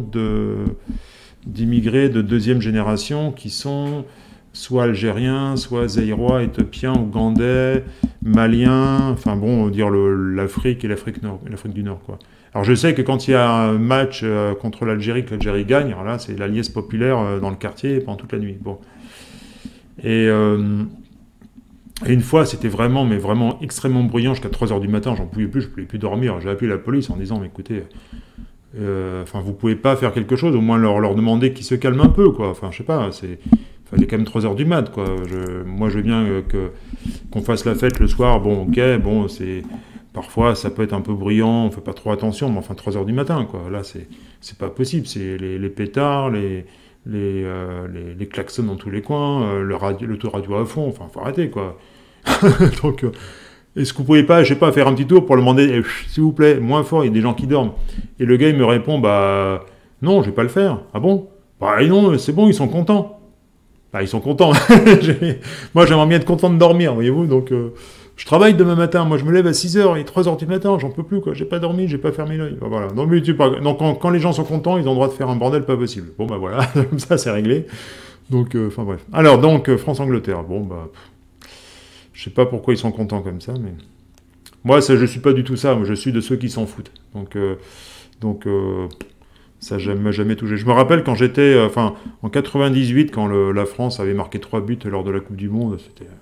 d'immigrés de deuxième génération qui sont soit algériens, soit zaïrois, éthiopiens, ougandais, maliens, enfin bon, on va dire l'Afrique et l'Afrique du Nord, quoi. Alors je sais que quand il y a un match euh, contre l'Algérie, que l'Algérie gagne, alors là c'est la liesse populaire euh, dans le quartier pendant toute la nuit. Bon. Et, euh, et une fois, c'était vraiment, mais vraiment extrêmement bruyant jusqu'à trois heures du matin, j'en pouvais plus, je ne pouvais plus dormir. J'ai appelé la police en disant, mais écoutez, euh, enfin vous pouvez pas faire quelque chose, au moins leur, leur demander qu'ils se calment un peu, quoi. Enfin je sais pas, c'est... Il fallait quand même trois heures du mat, quoi. Je, moi, je veux bien euh, que, qu'on fasse la fête le soir. Bon, ok, bon, c'est... Parfois, ça peut être un peu bruyant, on fait pas trop attention, mais enfin, trois heures du matin, quoi. Là, c'est, c'est pas possible. C'est les, les pétards, les, les, euh, les, les klaxons dans tous les coins, euh, le radio, l'autoradio à fond. Enfin, faut arrêter, quoi. Donc, euh, est-ce que vous pouvez pas, je sais pas, faire un petit tour pour le demander, eh, s'il vous plaît, moins fort, il y a des gens qui dorment. Et le gars, il me répond, bah, non, je vais pas le faire. Ah bon? Bah, non, c'est bon, ils sont contents. Bah, ils sont contents. Moi, j'aimerais bien être content de dormir, voyez-vous. Donc, euh, je travaille demain matin. Moi, je me lève à six heures et trois heures du matin. J'en peux plus, quoi. J'ai pas dormi, j'ai pas fermé l'œil. Bah, voilà. Donc, mais tu pas... Donc quand, quand les gens sont contents, ils ont le droit de faire un bordel pas possible. Bon, bah voilà. Comme ça, c'est réglé. Donc, enfin, euh, bref. Alors, donc, euh, France-Angleterre. Bon, bah... Pff, je sais pas pourquoi ils sont contents comme ça, mais... Moi, ça, je suis pas du tout ça. Moi, je suis de ceux qui s'en foutent. Donc... Euh, donc euh, ça ne m'a jamais touché. Je me rappelle quand j'étais, enfin, en quatre-vingt-dix-huit, quand le, la France avait marqué trois buts lors de la Coupe du Monde, c'était,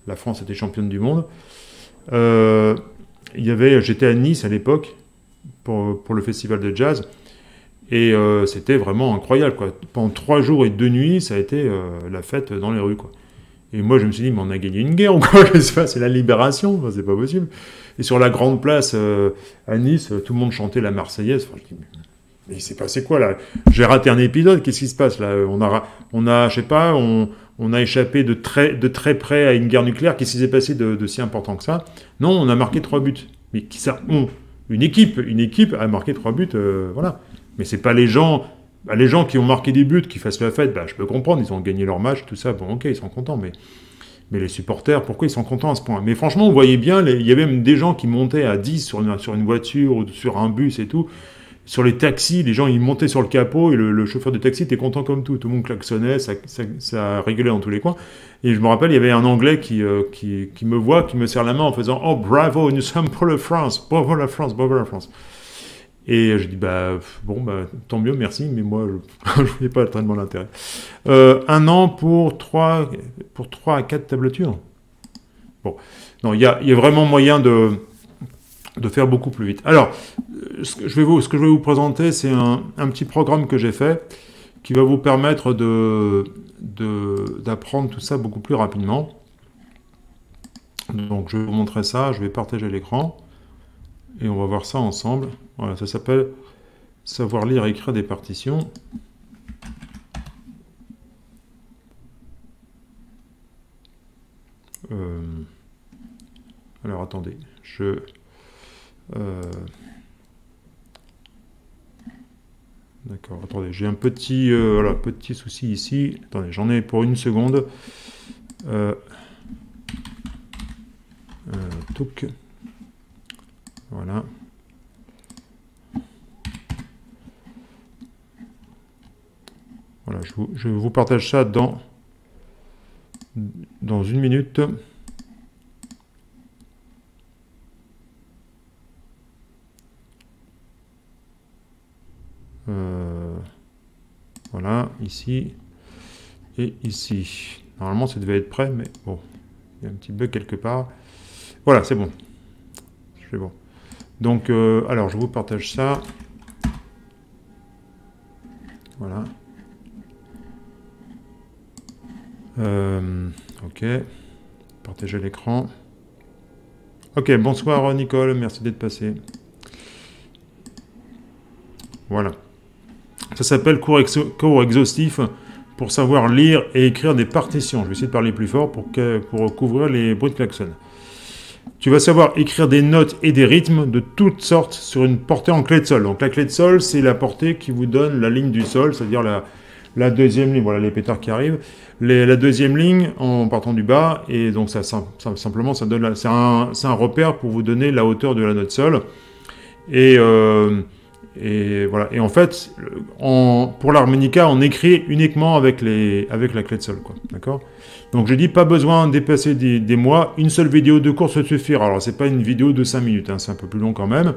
la France était championne du monde. Euh, il y avait, j'étais à Nice à l'époque pour, pour le festival de jazz. Et euh, c'était vraiment incroyable, quoi. Pendant trois jours et deux nuits, ça a été euh, la fête dans les rues, quoi. Et moi, je me suis dit, mais on a gagné une guerre ou quoi? C'est la libération, enfin, c'est pas possible. Et sur la grande place euh, à Nice, tout le monde chantait la Marseillaise. Enfin, je dis, mais il s'est passé quoi là? J'ai raté un épisode, qu'est-ce qui se passe là? On a, on a, je sais pas, on, on a échappé de très, de très près à une guerre nucléaire. Qu'est-ce qui s'est passé de, de si important que ça? Non, on a marqué trois buts. Mais qui ça? On, une équipe, une équipe a marqué trois buts, euh, voilà. Mais c'est pas les gens, bah, les gens qui ont marqué des buts, qui fassent la fête, bah, je peux comprendre, ils ont gagné leur match, tout ça, bon ok, ils sont contents, mais, mais les supporters, pourquoi ils sont contents à ce point? Mais franchement, vous voyez bien, les, il y avait même des gens qui montaient à dix sur une, sur une voiture ou sur un bus et tout. Sur les taxis, les gens, ils montaient sur le capot et le, le chauffeur de taxi était content comme tout. Tout le monde klaxonnait, ça, ça, ça rigolait dans tous les coins. Et je me rappelle, il y avait un Anglais qui, euh, qui, qui me voit, qui me serre la main en faisant « Oh, bravo, nous sommes pour la France, bravo la France, bravo la France ». Et je dis, bah, bon, bah, tant mieux, merci, mais moi, je ne voyais pas tellement l'intérêt. Euh, un an pour trois, pour trois à quatre tablatures. Bon, non, il y a, y a vraiment moyen de, de faire beaucoup plus vite. Alors, ce que je vais vous, ce que je vais vous présenter, c'est un, un petit programme que j'ai fait qui va vous permettre de, de, d'apprendre tout ça beaucoup plus rapidement. Donc, je vais vous montrer ça, je vais partager l'écran. Et on va voir ça ensemble. Voilà, ça s'appelle « Savoir lire et écrire des partitions ». Euh, alors, attendez. Je... Euh, D'accord, attendez. J'ai un petit, euh, voilà, petit souci ici. Attendez, j'en ai pour une seconde. Euh, euh, touc. Voilà. Voilà, je vous, je vous partage ça dans, dans une minute. Euh, voilà, ici et ici. Normalement, ça devait être prêt, mais bon, il y a un petit bug quelque part. Voilà, c'est bon. C'est bon. Donc, euh, alors, je vous partage ça. Voilà. Euh, ok. Partager l'écran. Ok, bonsoir Nicole, merci d'être passé. Voilà. Ça s'appelle cours, exo cours exhaustif pour savoir lire et écrire des partitions. Je vais essayer de parler plus fort pour, que, pour couvrir les bruits de klaxon. Tu vas savoir écrire des notes et des rythmes de toutes sortes sur une portée en clé de sol. Donc la clé de sol, c'est la portée qui vous donne la ligne du sol, c'est-à-dire la, la deuxième ligne. Voilà les pétards qui arrivent. Les, la deuxième ligne en partant du bas. Et donc ça, ça simplement, ça donne, c'est un, un repère pour vous donner la hauteur de la note sol. Et, euh, et voilà. Et en fait, en, pour l'harmonica, on écrit uniquement avec, les, avec la clé de sol, quoi. D'accord ? Donc je dis pas besoin de dépasser des, des mois, une seule vidéo de cours se suffira. Alors c'est pas une vidéo de cinq minutes, hein, c'est un peu plus long quand même.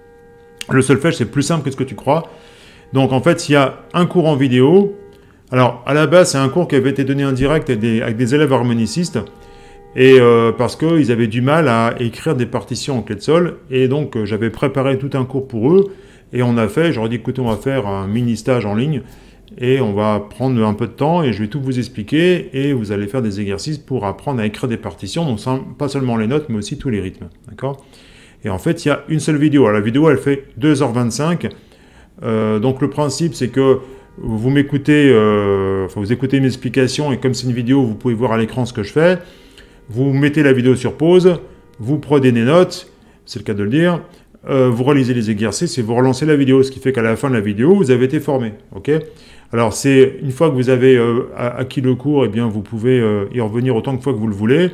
Le solfège c'est plus simple que ce que tu crois. Donc en fait il y a un cours en vidéo. Alors à la base c'est un cours qui avait été donné en direct avec des, avec des élèves harmonicistes. Et euh, parce qu'ils avaient du mal à écrire des partitions en clé de sol. Et donc euh, j'avais préparé tout un cours pour eux. Et on a fait, j'aurais dit écoutez on va faire un mini stage en ligne. Et on va prendre un peu de temps et je vais tout vous expliquer et vous allez faire des exercices pour apprendre à écrire des partitions, donc pas seulement les notes mais aussi tous les rythmes, d'accord? Et en fait il y a une seule vidéo, alors la vidéo elle fait deux heures vingt-cinq, euh, donc le principe c'est que vous m'écoutez, euh, enfin vous écoutez mes explications et comme c'est une vidéo vous pouvez voir à l'écran ce que je fais, vous mettez la vidéo sur pause, vous prenez des notes, c'est le cas de le dire, euh, vous réalisez les exercices et vous relancez la vidéo, ce qui fait qu'à la fin de la vidéo vous avez été formé, ok? Alors, c'est une fois que vous avez euh, acquis le cours, eh bien, vous pouvez euh, y revenir autant de fois que vous le voulez.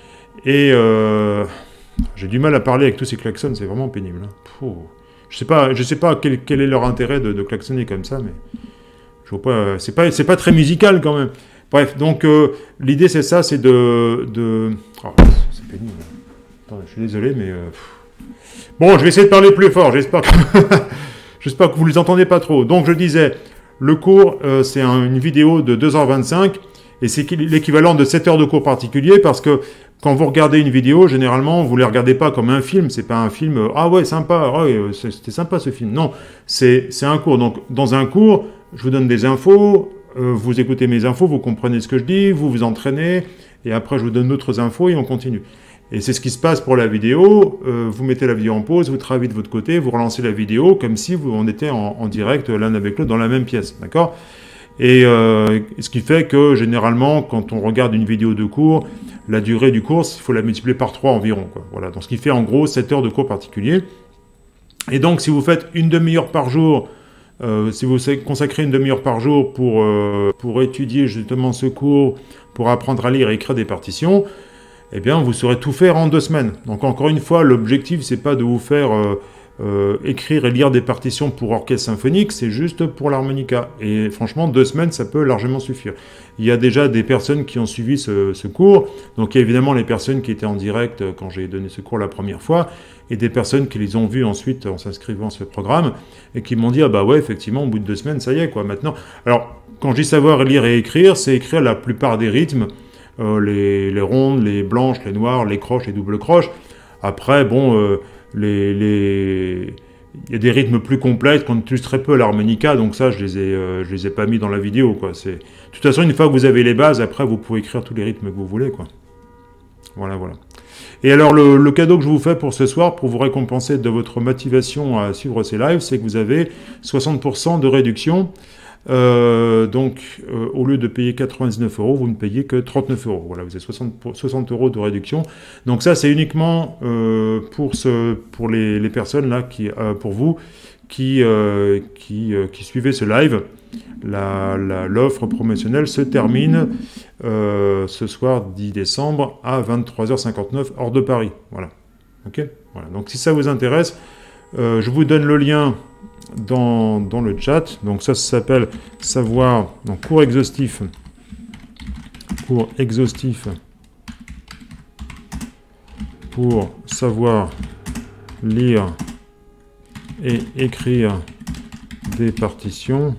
Et euh, j'ai du mal à parler avec tous ces klaxons, c'est vraiment pénible. Hein. Je sais pas, je sais pas quel, quel est leur intérêt de, de klaxonner comme ça, mais je vois pas. C'est pas, c'est pas très musical quand même. Bref, donc euh, l'idée c'est ça, c'est de, de... Oh, c'est pénible. Attends, je suis désolé, mais euh... bon, je vais essayer de parler plus fort. J'espère que, j'espère que vous les entendez pas trop. Donc, je disais. Le cours, euh, c'est un, une vidéo de deux heures vingt-cinq et c'est l'équivalent de sept heures de cours particulier parce que quand vous regardez une vidéo, généralement, vous ne les regardez pas comme un film. C'est pas un film, euh, ah ouais, sympa, ouais, c'était sympa ce film. Non, c'est un cours. Donc, dans un cours, je vous donne des infos, euh, vous écoutez mes infos, vous comprenez ce que je dis, vous vous entraînez, et après, je vous donne d'autres infos et on continue. Et c'est ce qui se passe pour la vidéo. Euh, vous mettez la vidéo en pause, vous travaillez de votre côté, vous relancez la vidéo comme si vous, on était en, en direct l'un avec l'autre dans la même pièce. D'accord ? Et euh, ce qui fait que, généralement, quand on regarde une vidéo de cours, la durée du cours, il faut la multiplier par trois environ, quoi. Voilà. Donc, ce qui fait en gros sept heures de cours particulier. Et donc, si vous faites une demi-heure par jour, euh, si vous consacrez une demi-heure par jour pour, euh, pour étudier justement ce cours, pour apprendre à lire et écrire des partitions, eh bien, vous saurez tout faire en deux semaines. Donc, encore une fois, l'objectif, c'est pas de vous faire... Euh, Euh, écrire et lire des partitions pour orchestre symphonique, c'est juste pour l'harmonica. Et franchement, deux semaines, ça peut largement suffire. Il y a déjà des personnes qui ont suivi ce, ce cours. Donc, il y a évidemment les personnes qui étaient en direct quand j'ai donné ce cours la première fois, et des personnes qui les ont vus ensuite en s'inscrivant à ce programme, et qui m'ont dit, ah bah ouais, effectivement, au bout de deux semaines, ça y est, quoi, maintenant. Alors, quand je dis savoir lire et écrire, c'est écrire la plupart des rythmes, euh, les, les rondes, les blanches, les noires, les croches, les doubles croches. Après, bon... Euh, Les, les... Il y a des rythmes plus complexes qu'on utilise très peu à l'harmonica, donc ça, je les ai, euh, je les ai pas mis dans la vidéo, quoi. De toute façon, une fois que vous avez les bases, après, vous pouvez écrire tous les rythmes que vous voulez, quoi. Voilà, voilà. Et alors, le, le cadeau que je vous fais pour ce soir, pour vous récompenser de votre motivation à suivre ces lives, c'est que vous avez soixante pour cent de réduction. Euh, donc, euh, au lieu de payer quatre-vingt-dix-neuf euros, vous ne payez que trente-neuf euros. Voilà, vous avez soixante euros de réduction. Donc ça, c'est uniquement euh, pour, ce, pour les, les personnes là, qui, euh, pour vous, qui, euh, qui, euh, qui suivez ce live. L'offre promotionnelle se termine euh, ce soir dix décembre à vingt-trois heures cinquante-neuf hors de Paris. Voilà. Ok. Voilà. Donc si ça vous intéresse, euh, je vous donne le lien. Dans, dans le chat, donc ça, ça s'appelle savoir, donc cours exhaustif, cours exhaustif pour savoir lire et écrire des partitions.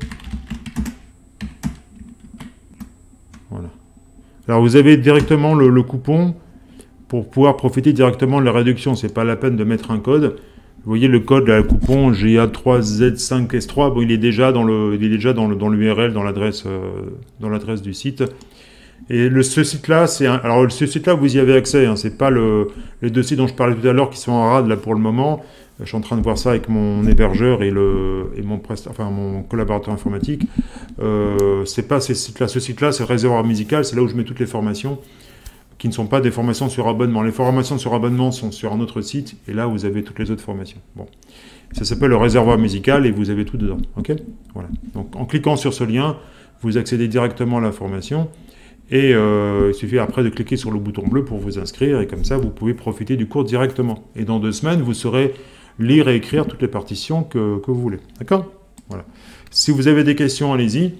Voilà. Alors vous avez directement le, le coupon pour pouvoir profiter directement de la réduction. C'est pas la peine de mettre un code. Vous voyez le code, là, le coupon G A trois Z cinq S trois, bon, il est déjà dans le, il est déjà dans le, dans l'U R L, dans l'adresse, euh, dans l'adresse du site. Et le, ce site-là, c'est un, alors ce site-là, vous y avez accès. Hein, c'est pas le, les deux sites dont je parlais tout à l'heure qui sont en rade là pour le moment. Je suis en train de voir ça avec mon hébergeur et le, et mon prest, enfin mon collaborateur informatique. Euh, c'est pas ces sites-là. Ce site-là, c'est Réservoir Musical, c'est là où je mets toutes les formations, qui ne sont pas des formations sur abonnement. Les formations sur abonnement sont sur un autre site, et là, vous avez toutes les autres formations. Bon. Ça s'appelle le réservoir musical, et vous avez tout dedans. Ok ? Voilà. Donc, en cliquant sur ce lien, vous accédez directement à la formation, et euh, il suffit après de cliquer sur le bouton bleu pour vous inscrire, et comme ça, vous pouvez profiter du cours directement. Et dans deux semaines, vous saurez lire et écrire toutes les partitions que, que vous voulez. D'accord ? Voilà. Si vous avez des questions, allez-y.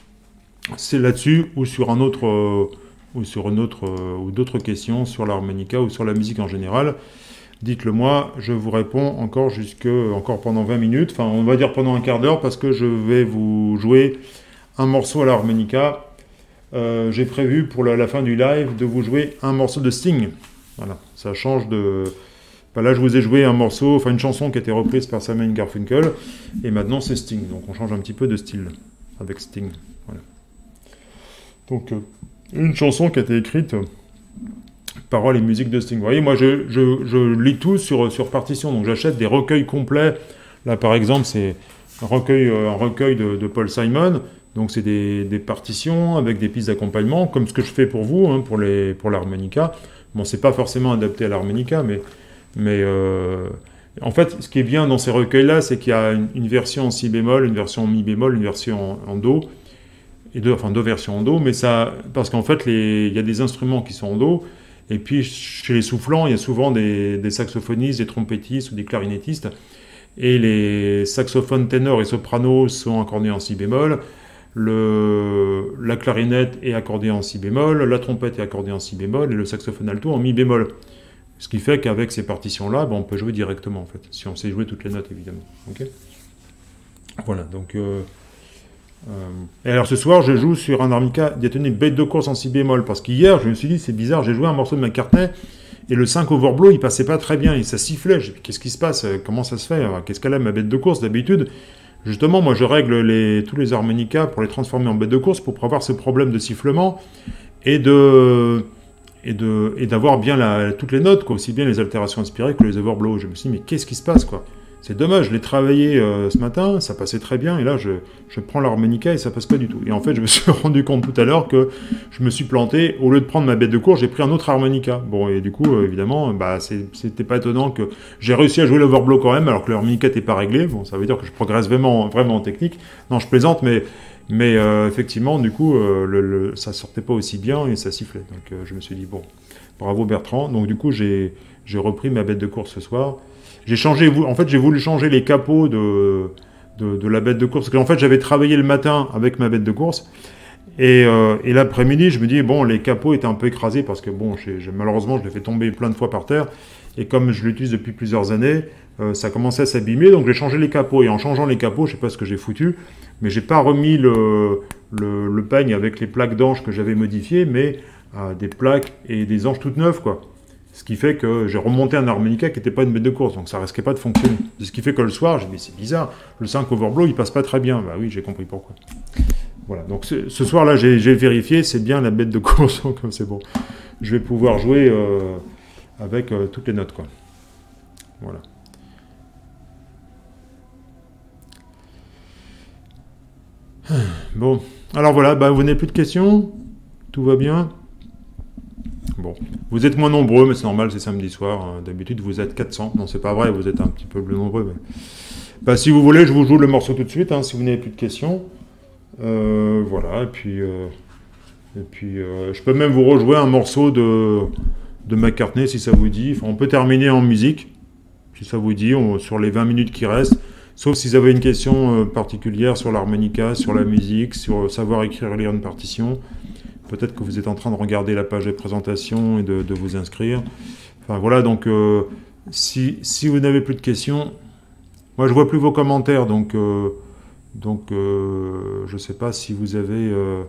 C'est là-dessus, ou sur un autre... Euh, ou sur une autre, euh, ou d'autres questions sur l'harmonica ou sur la musique en général, dites-le moi, je vous réponds encore jusque, encore pendant vingt minutes, enfin on va dire pendant un quart d'heure, parce que je vais vous jouer un morceau à l'harmonica. Euh, j'ai prévu pour la, la fin du live de vous jouer un morceau de Sting. Voilà, ça change de... Ben là je vous ai joué un morceau, enfin une chanson qui a été reprise par Simon Garfunkel, et maintenant c'est Sting, donc on change un petit peu de style avec Sting. Voilà. Donc... Euh, une chanson qui a été écrite, paroles et musique de Sting. Vous voyez, moi, je, je, je lis tout sur, sur partition, donc j'achète des recueils complets. Là, par exemple, c'est un recueil, un recueil de, de Paul Simon, donc c'est des, des partitions avec des pistes d'accompagnement, comme ce que je fais pour vous, hein, pour les, pour l'harmonica. Bon, c'est pas forcément adapté à l'harmonica, mais... mais euh, en fait, ce qui est bien dans ces recueils-là, c'est qu'il y a une, une version en si bémol, une version en mi bémol, une version en, en do, et deux, enfin deux versions en do, mais ça, parce qu'en fait, les, il y a des instruments qui sont en do, et puis chez les soufflants, il y a souvent des, des saxophonistes, des trompettistes ou des clarinettistes, et les saxophones ténors et sopranos sont accordés en si bémol, le, la clarinette est accordée en si bémol, la trompette est accordée en si bémol, et le saxophone alto en mi bémol. Ce qui fait qu'avec ces partitions-là, ben, on peut jouer directement, en fait, si on sait jouer toutes les notes, évidemment. Okay, voilà, donc... Euh, Euh, et alors ce soir, je joue sur un harmonica détonné bête de course en si bémol, parce qu'hier, je me suis dit, c'est bizarre, j'ai joué un morceau de McCartney, et le cinq overblow, il passait pas très bien, et ça sifflait. J'ai dit, qu'est-ce qui se passe? Comment ça se fait? Qu'est-ce qu'elle a, ma bête de course? D'habitude, justement, moi, je règle les, tous les harmonicas pour les transformer en bête de course, pour prévoir ce problème de sifflement, et de... et de et d'avoir bien la, toutes les notes, quoi, aussi bien les altérations inspirées que les overblows. Je me suis dit, mais qu'est-ce qui se passe, quoi? C'est dommage, je l'ai travaillé euh, ce matin, ça passait très bien, et là, je, je prends l'harmonica et ça passe pas du tout. Et en fait, je me suis rendu compte tout à l'heure que je me suis planté, au lieu de prendre ma bête de course, j'ai pris un autre harmonica. Bon, et du coup, euh, évidemment, bah, c'était pas étonnant que j'ai réussi à jouer l'overblow quand même, alors que l'harmonica n'était pas réglé. Bon, ça veut dire que je progresse vraiment, vraiment en technique. Non, je plaisante, mais... Mais euh, effectivement, du coup, euh, le, le, ça sortait pas aussi bien et ça sifflait. Donc euh, je me suis dit, bon, bravo Bertrand. Donc du coup, j'ai repris ma bête de course ce soir. J'ai changé, en fait, j'ai voulu changer les capots de, de, de la bête de course. Parce qu'en fait, j'avais travaillé le matin avec ma bête de course. Et, euh, et l'après-midi, je me dis, bon, les capots étaient un peu écrasés parce que, bon, malheureusement, je l'ai fait tomber plein de fois par terre. Et comme je l'utilise depuis plusieurs années, euh, ça commençait à s'abîmer, donc j'ai changé les capots. Et en changeant les capots, je sais pas ce que j'ai foutu, mais j'ai pas remis le, le, le peigne avec les plaques d'anges que j'avais modifiées, mais euh, des plaques et des anges toutes neuves, quoi. Ce qui fait que j'ai remonté un harmonica qui n'était pas une bête de course, donc ça risquait pas de fonctionner. Ce qui fait que le soir, j'ai dit, mais c'est bizarre, le cinq overblow, il passe pas très bien. Bah oui, j'ai compris pourquoi. Voilà, donc ce, ce soir-là, j'ai vérifié, c'est bien la bête de course, donc c'est bon. Je vais pouvoir jouer euh, avec euh, toutes les notes, quoi. Voilà. Bon, alors voilà, bah, vous n'avez plus de questions? Tout va bien? Bon, vous êtes moins nombreux, mais c'est normal, c'est samedi soir. Hein. D'habitude, vous êtes quatre cents. Non, c'est pas vrai, vous êtes un petit peu plus nombreux. Mais... Bah, si vous voulez, je vous joue le morceau tout de suite, hein, si vous n'avez plus de questions. Euh, voilà, et puis, euh, et puis euh, je peux même vous rejouer un morceau de, de McCartney, si ça vous dit. Enfin, on peut terminer en musique, si ça vous dit, on, sur les vingt minutes qui restent. Sauf si vous avez une question euh, particulière sur l'harmonica, sur la musique, sur savoir écrire et lire une partition. Peut-être que vous êtes en train de regarder la page de présentation et de, de vous inscrire. Enfin voilà, donc euh, si, si vous n'avez plus de questions, moi je vois plus vos commentaires, donc, euh, donc euh, je ne sais pas si vous avez... Euh,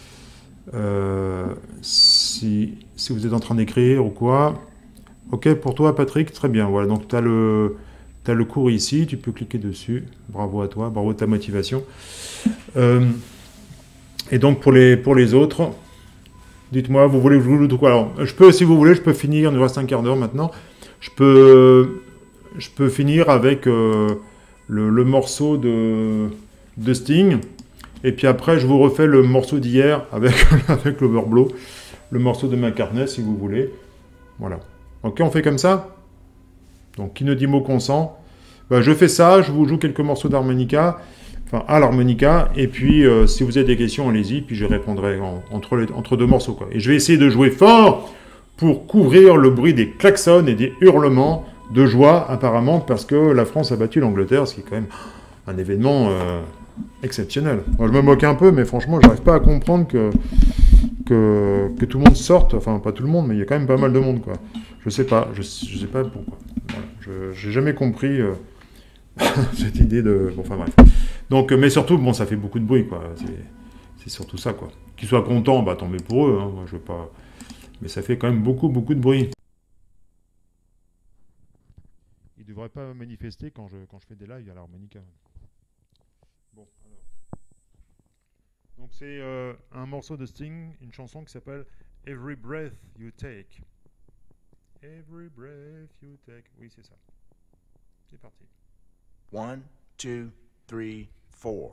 euh, si, si vous êtes en train d'écrire ou quoi. Ok, pour toi Patrick, très bien. Voilà, donc tu as le... Tu as le cours ici, tu peux cliquer dessus. Bravo à toi, bravo à ta motivation. Euh, et donc pour les, pour les autres, dites-moi, vous voulez que je vous joue quoi? Alors, je peux, si vous voulez, je peux finir, il nous reste un quart d'heure maintenant. Je peux, je peux finir avec euh, le, le morceau de, de Sting. Et puis après, je vous refais le morceau d'hier avec, avec l'Overblow. Le morceau de McCartney, si vous voulez. Voilà. Ok, on fait comme ça? Donc, qui ne dit mot consent. Ben, je fais ça, je vous joue quelques morceaux d'harmonica, enfin à l'harmonica, et puis euh, si vous avez des questions, allez-y, puis je répondrai en, entre, les, entre deux morceaux, quoi. Et je vais essayer de jouer fort pour couvrir le bruit des klaxons et des hurlements de joie, apparemment, parce que la France a battu l'Angleterre, ce qui est quand même un événement euh, exceptionnel. Moi, je me moque un peu, mais franchement, je n'arrive pas à comprendre que, que, que tout le monde sorte, enfin pas tout le monde, mais il y a quand même pas mal de monde, quoi. Je sais pas, je, je sais pas pourquoi. Voilà. Je n'ai jamais compris euh, cette idée de... Bon, enfin bref. Donc, mais surtout, bon, ça fait beaucoup de bruit, quoi. C'est surtout ça, quoi. Qu'ils soient contents, bah tant mieux pour eux, hein. Moi, je veux pas... Mais ça fait quand même beaucoup, beaucoup de bruit. Ils ne devraient pas manifester quand je, quand je fais des lives à l'harmonica. Bon, alors... Donc c'est euh, un morceau de Sting, une chanson qui s'appelle Every Breath You Take. Every breath you take. Oui, c'est ça. C'est parti. One, two, three, four.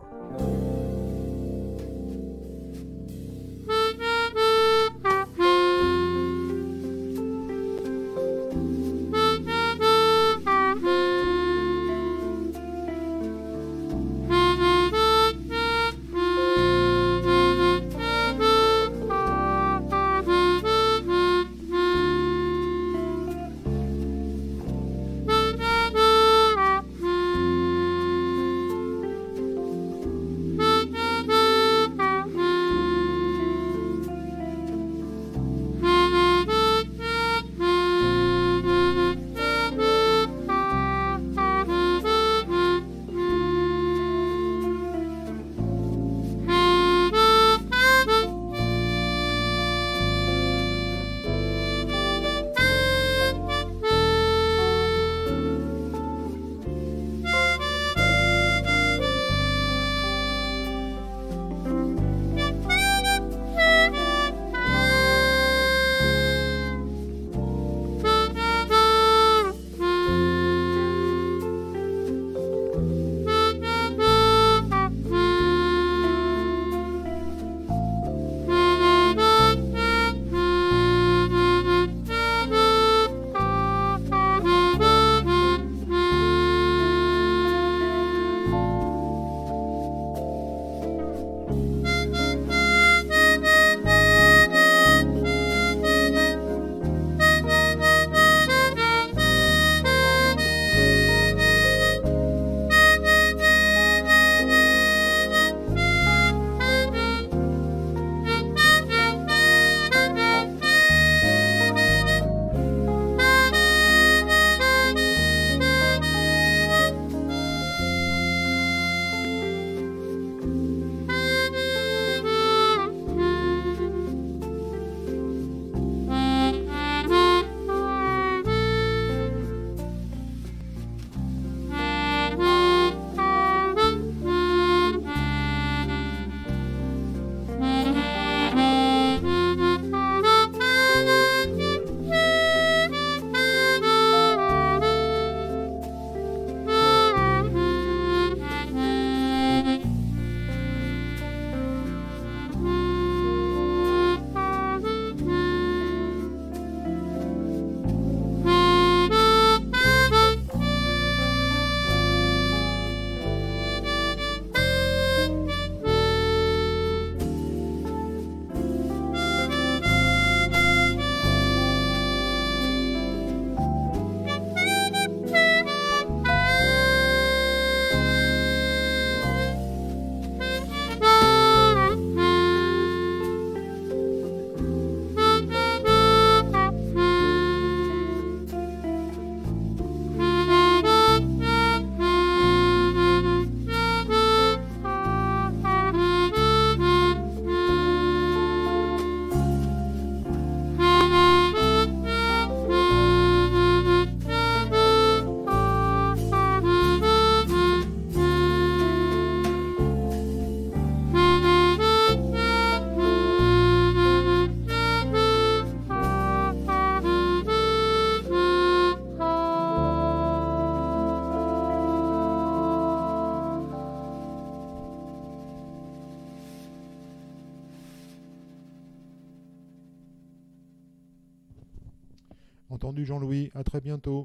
Entendu Jean-Louis, à très bientôt.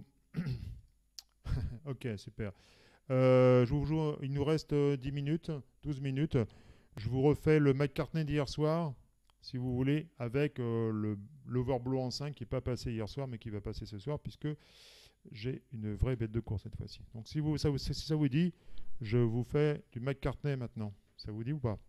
Ok, super. Euh, je vous joue, il nous reste dix minutes, douze minutes. Je vous refais le McCartney d'hier soir, si vous voulez, avec euh, le, l'Overblow en cinq qui n'est pas passé hier soir, mais qui va passer ce soir, puisque j'ai une vraie bête de course cette fois-ci. Donc si, vous, ça, vous, si ça vous dit, je vous fais du McCartney maintenant. Ça vous dit ou pas?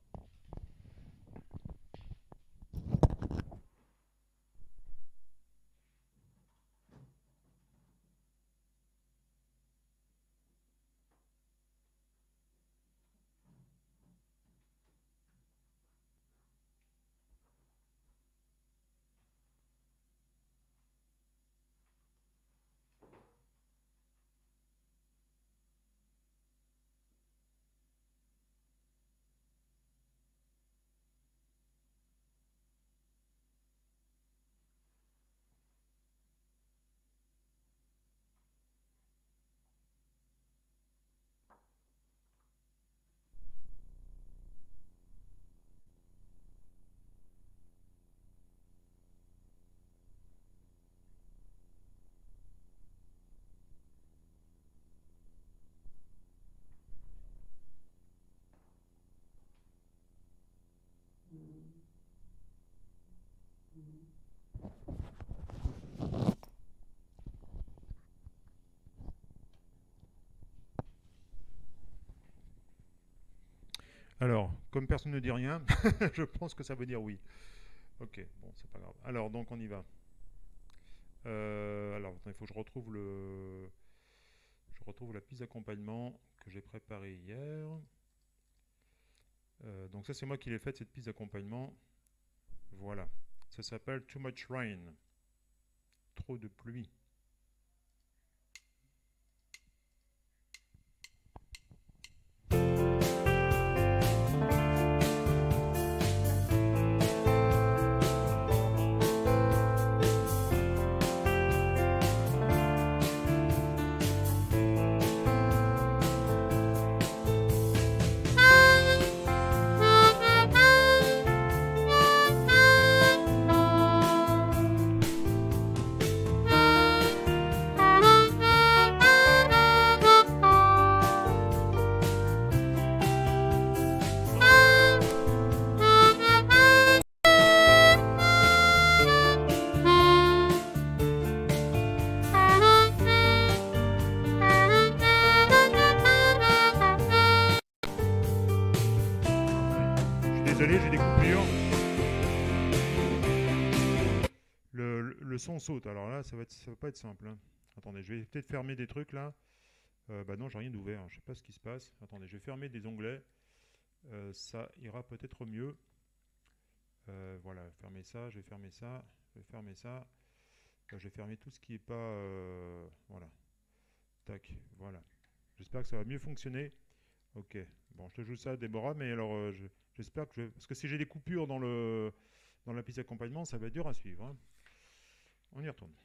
Alors, comme personne ne dit rien, je pense que ça veut dire oui. Ok, bon, c'est pas grave. Alors, donc on y va. Euh, alors, attends, il faut que je retrouve le, je retrouve la piste d'accompagnement que j'ai préparée hier. Euh, donc ça, c'est moi qui l'ai faite, cette piste d'accompagnement. Voilà. Ça s'appelle Too Much Rain. Trop de pluie. Désolé, j'ai des coupures. Le, le, le son saute. Alors là, ça va, être, ça va pas être simple. Hein. Attendez, je vais peut-être fermer des trucs là. Euh, bah non, j'ai rien d'ouvert. Je sais pas ce qui se passe. Attendez, je vais fermer des onglets. Euh, ça ira peut-être mieux. Euh, voilà, fermer ça. Je vais fermer ça. Je vais fermer ça. Euh, je vais fermer tout ce qui est pas. Euh, voilà. Tac. Voilà. J'espère que ça va mieux fonctionner. Ok. Bon, je te joue ça, Déborah, mais alors euh, je, j'espère que je... Parce que si j'ai des coupures dans, le, dans la piste d'accompagnement, ça va être dur à suivre. Hein. On y retourne.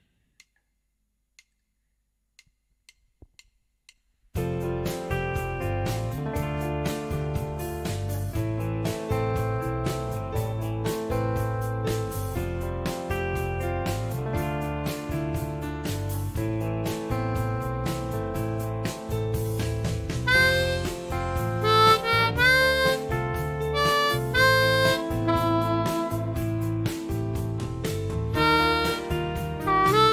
Thank you.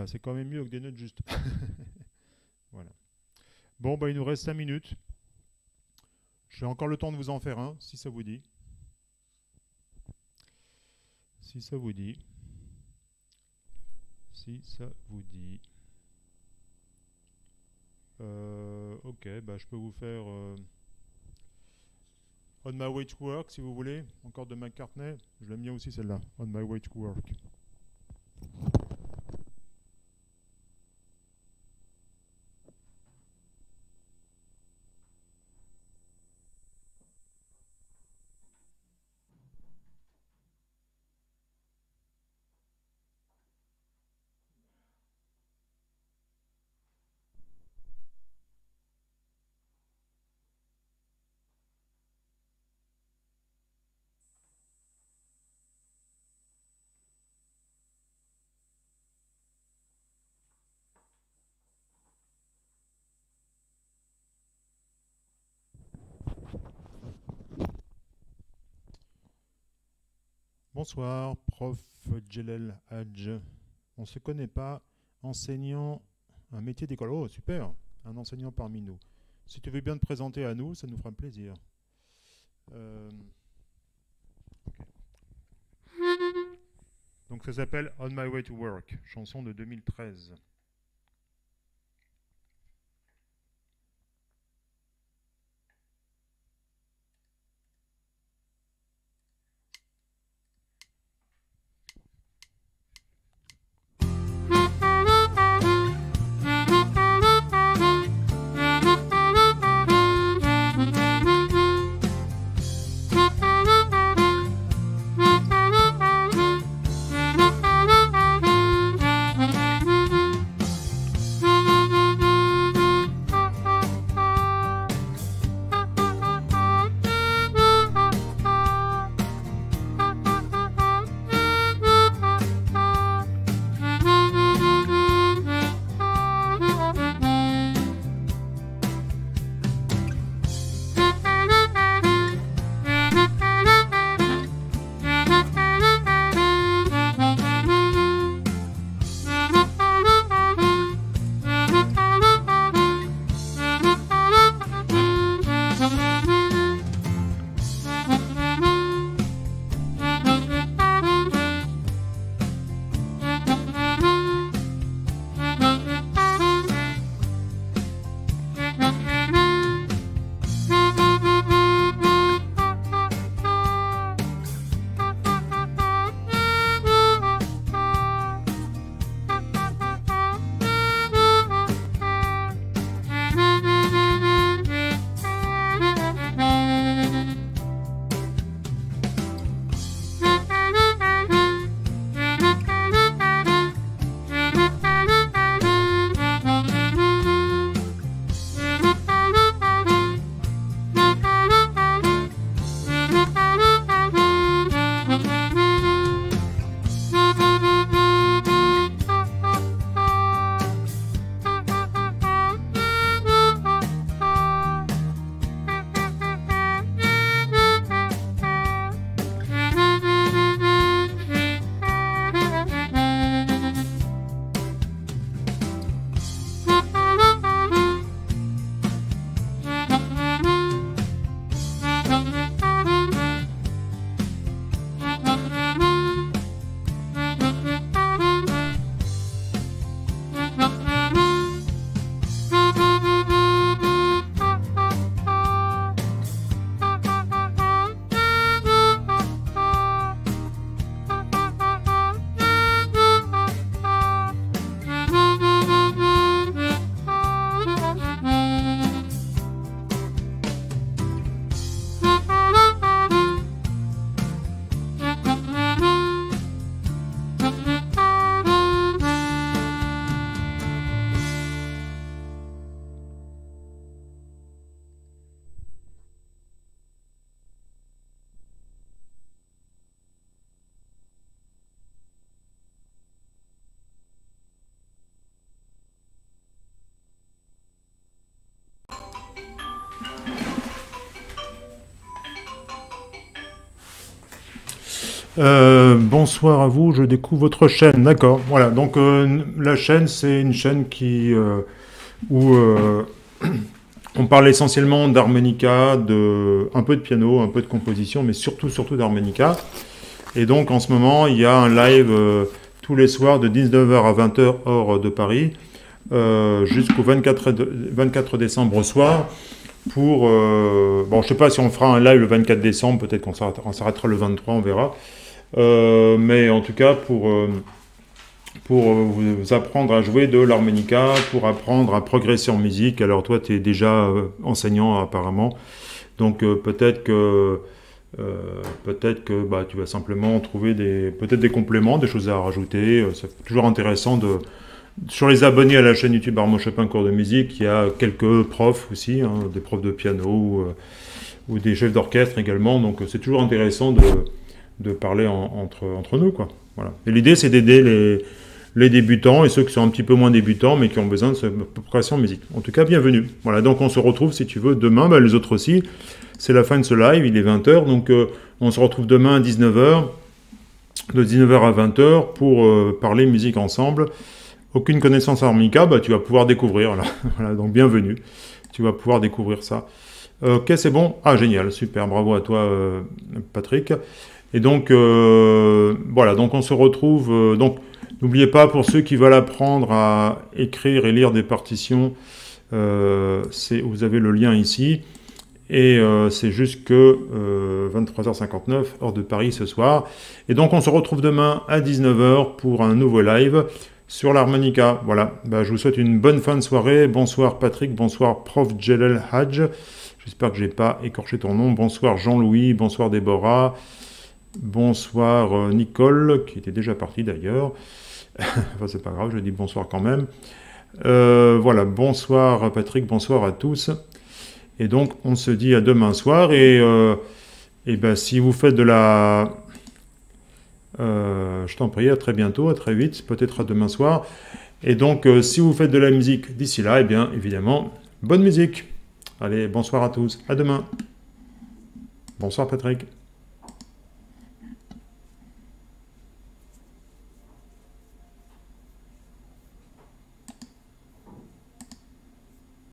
Voilà, c'est quand même mieux que des notes justes. Voilà. Bon, bah, il nous reste cinq minutes. J'ai encore le temps de vous en faire un, si ça vous dit. Si ça vous dit. Si ça vous dit. Euh, ok, bah, je peux vous faire euh, On My Way to Work, si vous voulez. Encore de McCartney. Je l'aime bien aussi celle-là. On My Way to Work. Bonsoir, prof Djelel Hadj. On ne se connaît pas, enseignant un métier d'école. Oh, super, un enseignant parmi nous. Si tu veux bien te présenter à nous, ça nous fera plaisir. Euh, okay. Donc ça s'appelle On My Way to Work, chanson de deux mille treize. Euh, bonsoir à vous, je découvre votre chaîne, d'accord. Voilà, donc euh, la chaîne, c'est une chaîne qui euh, où euh, on parle essentiellement d'harmonica, de un peu de piano, un peu de composition, mais surtout surtout d'harmonica. Et donc en ce moment, il y a un live euh, tous les soirs de dix-neuf heures à vingt heures hors de Paris, euh, jusqu'au vingt-quatre, vingt-quatre décembre au soir. Pour euh, bon, je sais pas si on fera un live le vingt-quatre décembre, peut-être qu'on s'arrêtera, on s'arrêtera le vingt-trois, on verra. Euh, mais en tout cas, pour, euh, pour vous apprendre à jouer de l'harmonica, pour apprendre à progresser en musique. Alors toi, tu es déjà euh, enseignant apparemment, donc euh, peut-être que, euh, peut-être que bah, tu vas simplement trouver des, peut-être des compléments, des choses à rajouter. Euh, C'est toujours intéressant de... Sur les abonnés à la chaîne YouTube Armand Chopin Cours de musique, il y a quelques profs aussi, hein, des profs de piano ou, euh, ou des chefs d'orchestre également, donc euh, c'est toujours intéressant de de parler en, entre, entre nous, quoi. Voilà. Et l'idée, c'est d'aider les, les débutants et ceux qui sont un petit peu moins débutants, mais qui ont besoin de se progresser en musique. En tout cas, bienvenue. Voilà, donc on se retrouve, si tu veux, demain, bah, les autres aussi. C'est la fin de ce live, il est vingt heures, donc euh, on se retrouve demain à dix-neuf heures, de dix-neuf heures à vingt heures, pour euh, parler musique ensemble. Aucune connaissance harmonica, bah, tu vas pouvoir découvrir, là. Voilà, donc bienvenue. Tu vas pouvoir découvrir ça. Euh, ok, c'est bon. Ah, génial, super, bravo à toi, euh, Patrick. Et donc, euh, voilà, donc on se retrouve... Euh, donc, n'oubliez pas, pour ceux qui veulent apprendre à écrire et lire des partitions, euh, vous avez le lien ici. Et euh, c'est jusque euh, vingt-trois heures cinquante-neuf, heure de Paris ce soir. Et donc, on se retrouve demain à dix-neuf heures pour un nouveau live sur l'harmonica. Voilà, bah, je vous souhaite une bonne fin de soirée. Bonsoir Patrick, bonsoir Prof Jelel Hadj. J'espère que je n'ai pas écorché ton nom. Bonsoir Jean-Louis, bonsoir Déborah. Bonsoir euh, Nicole, qui était déjà partie d'ailleurs. Enfin, c'est pas grave, je dis bonsoir quand même. Euh, voilà, bonsoir Patrick, bonsoir à tous. Et donc, on se dit à demain soir. Et, euh, et ben, si vous faites de la... Euh, je t'en prie, à très bientôt, à très vite, peut-être à demain soir. Et donc, euh, si vous faites de la musique d'ici là, eh bien, évidemment, bonne musique. Allez, bonsoir à tous, à demain. Bonsoir Patrick.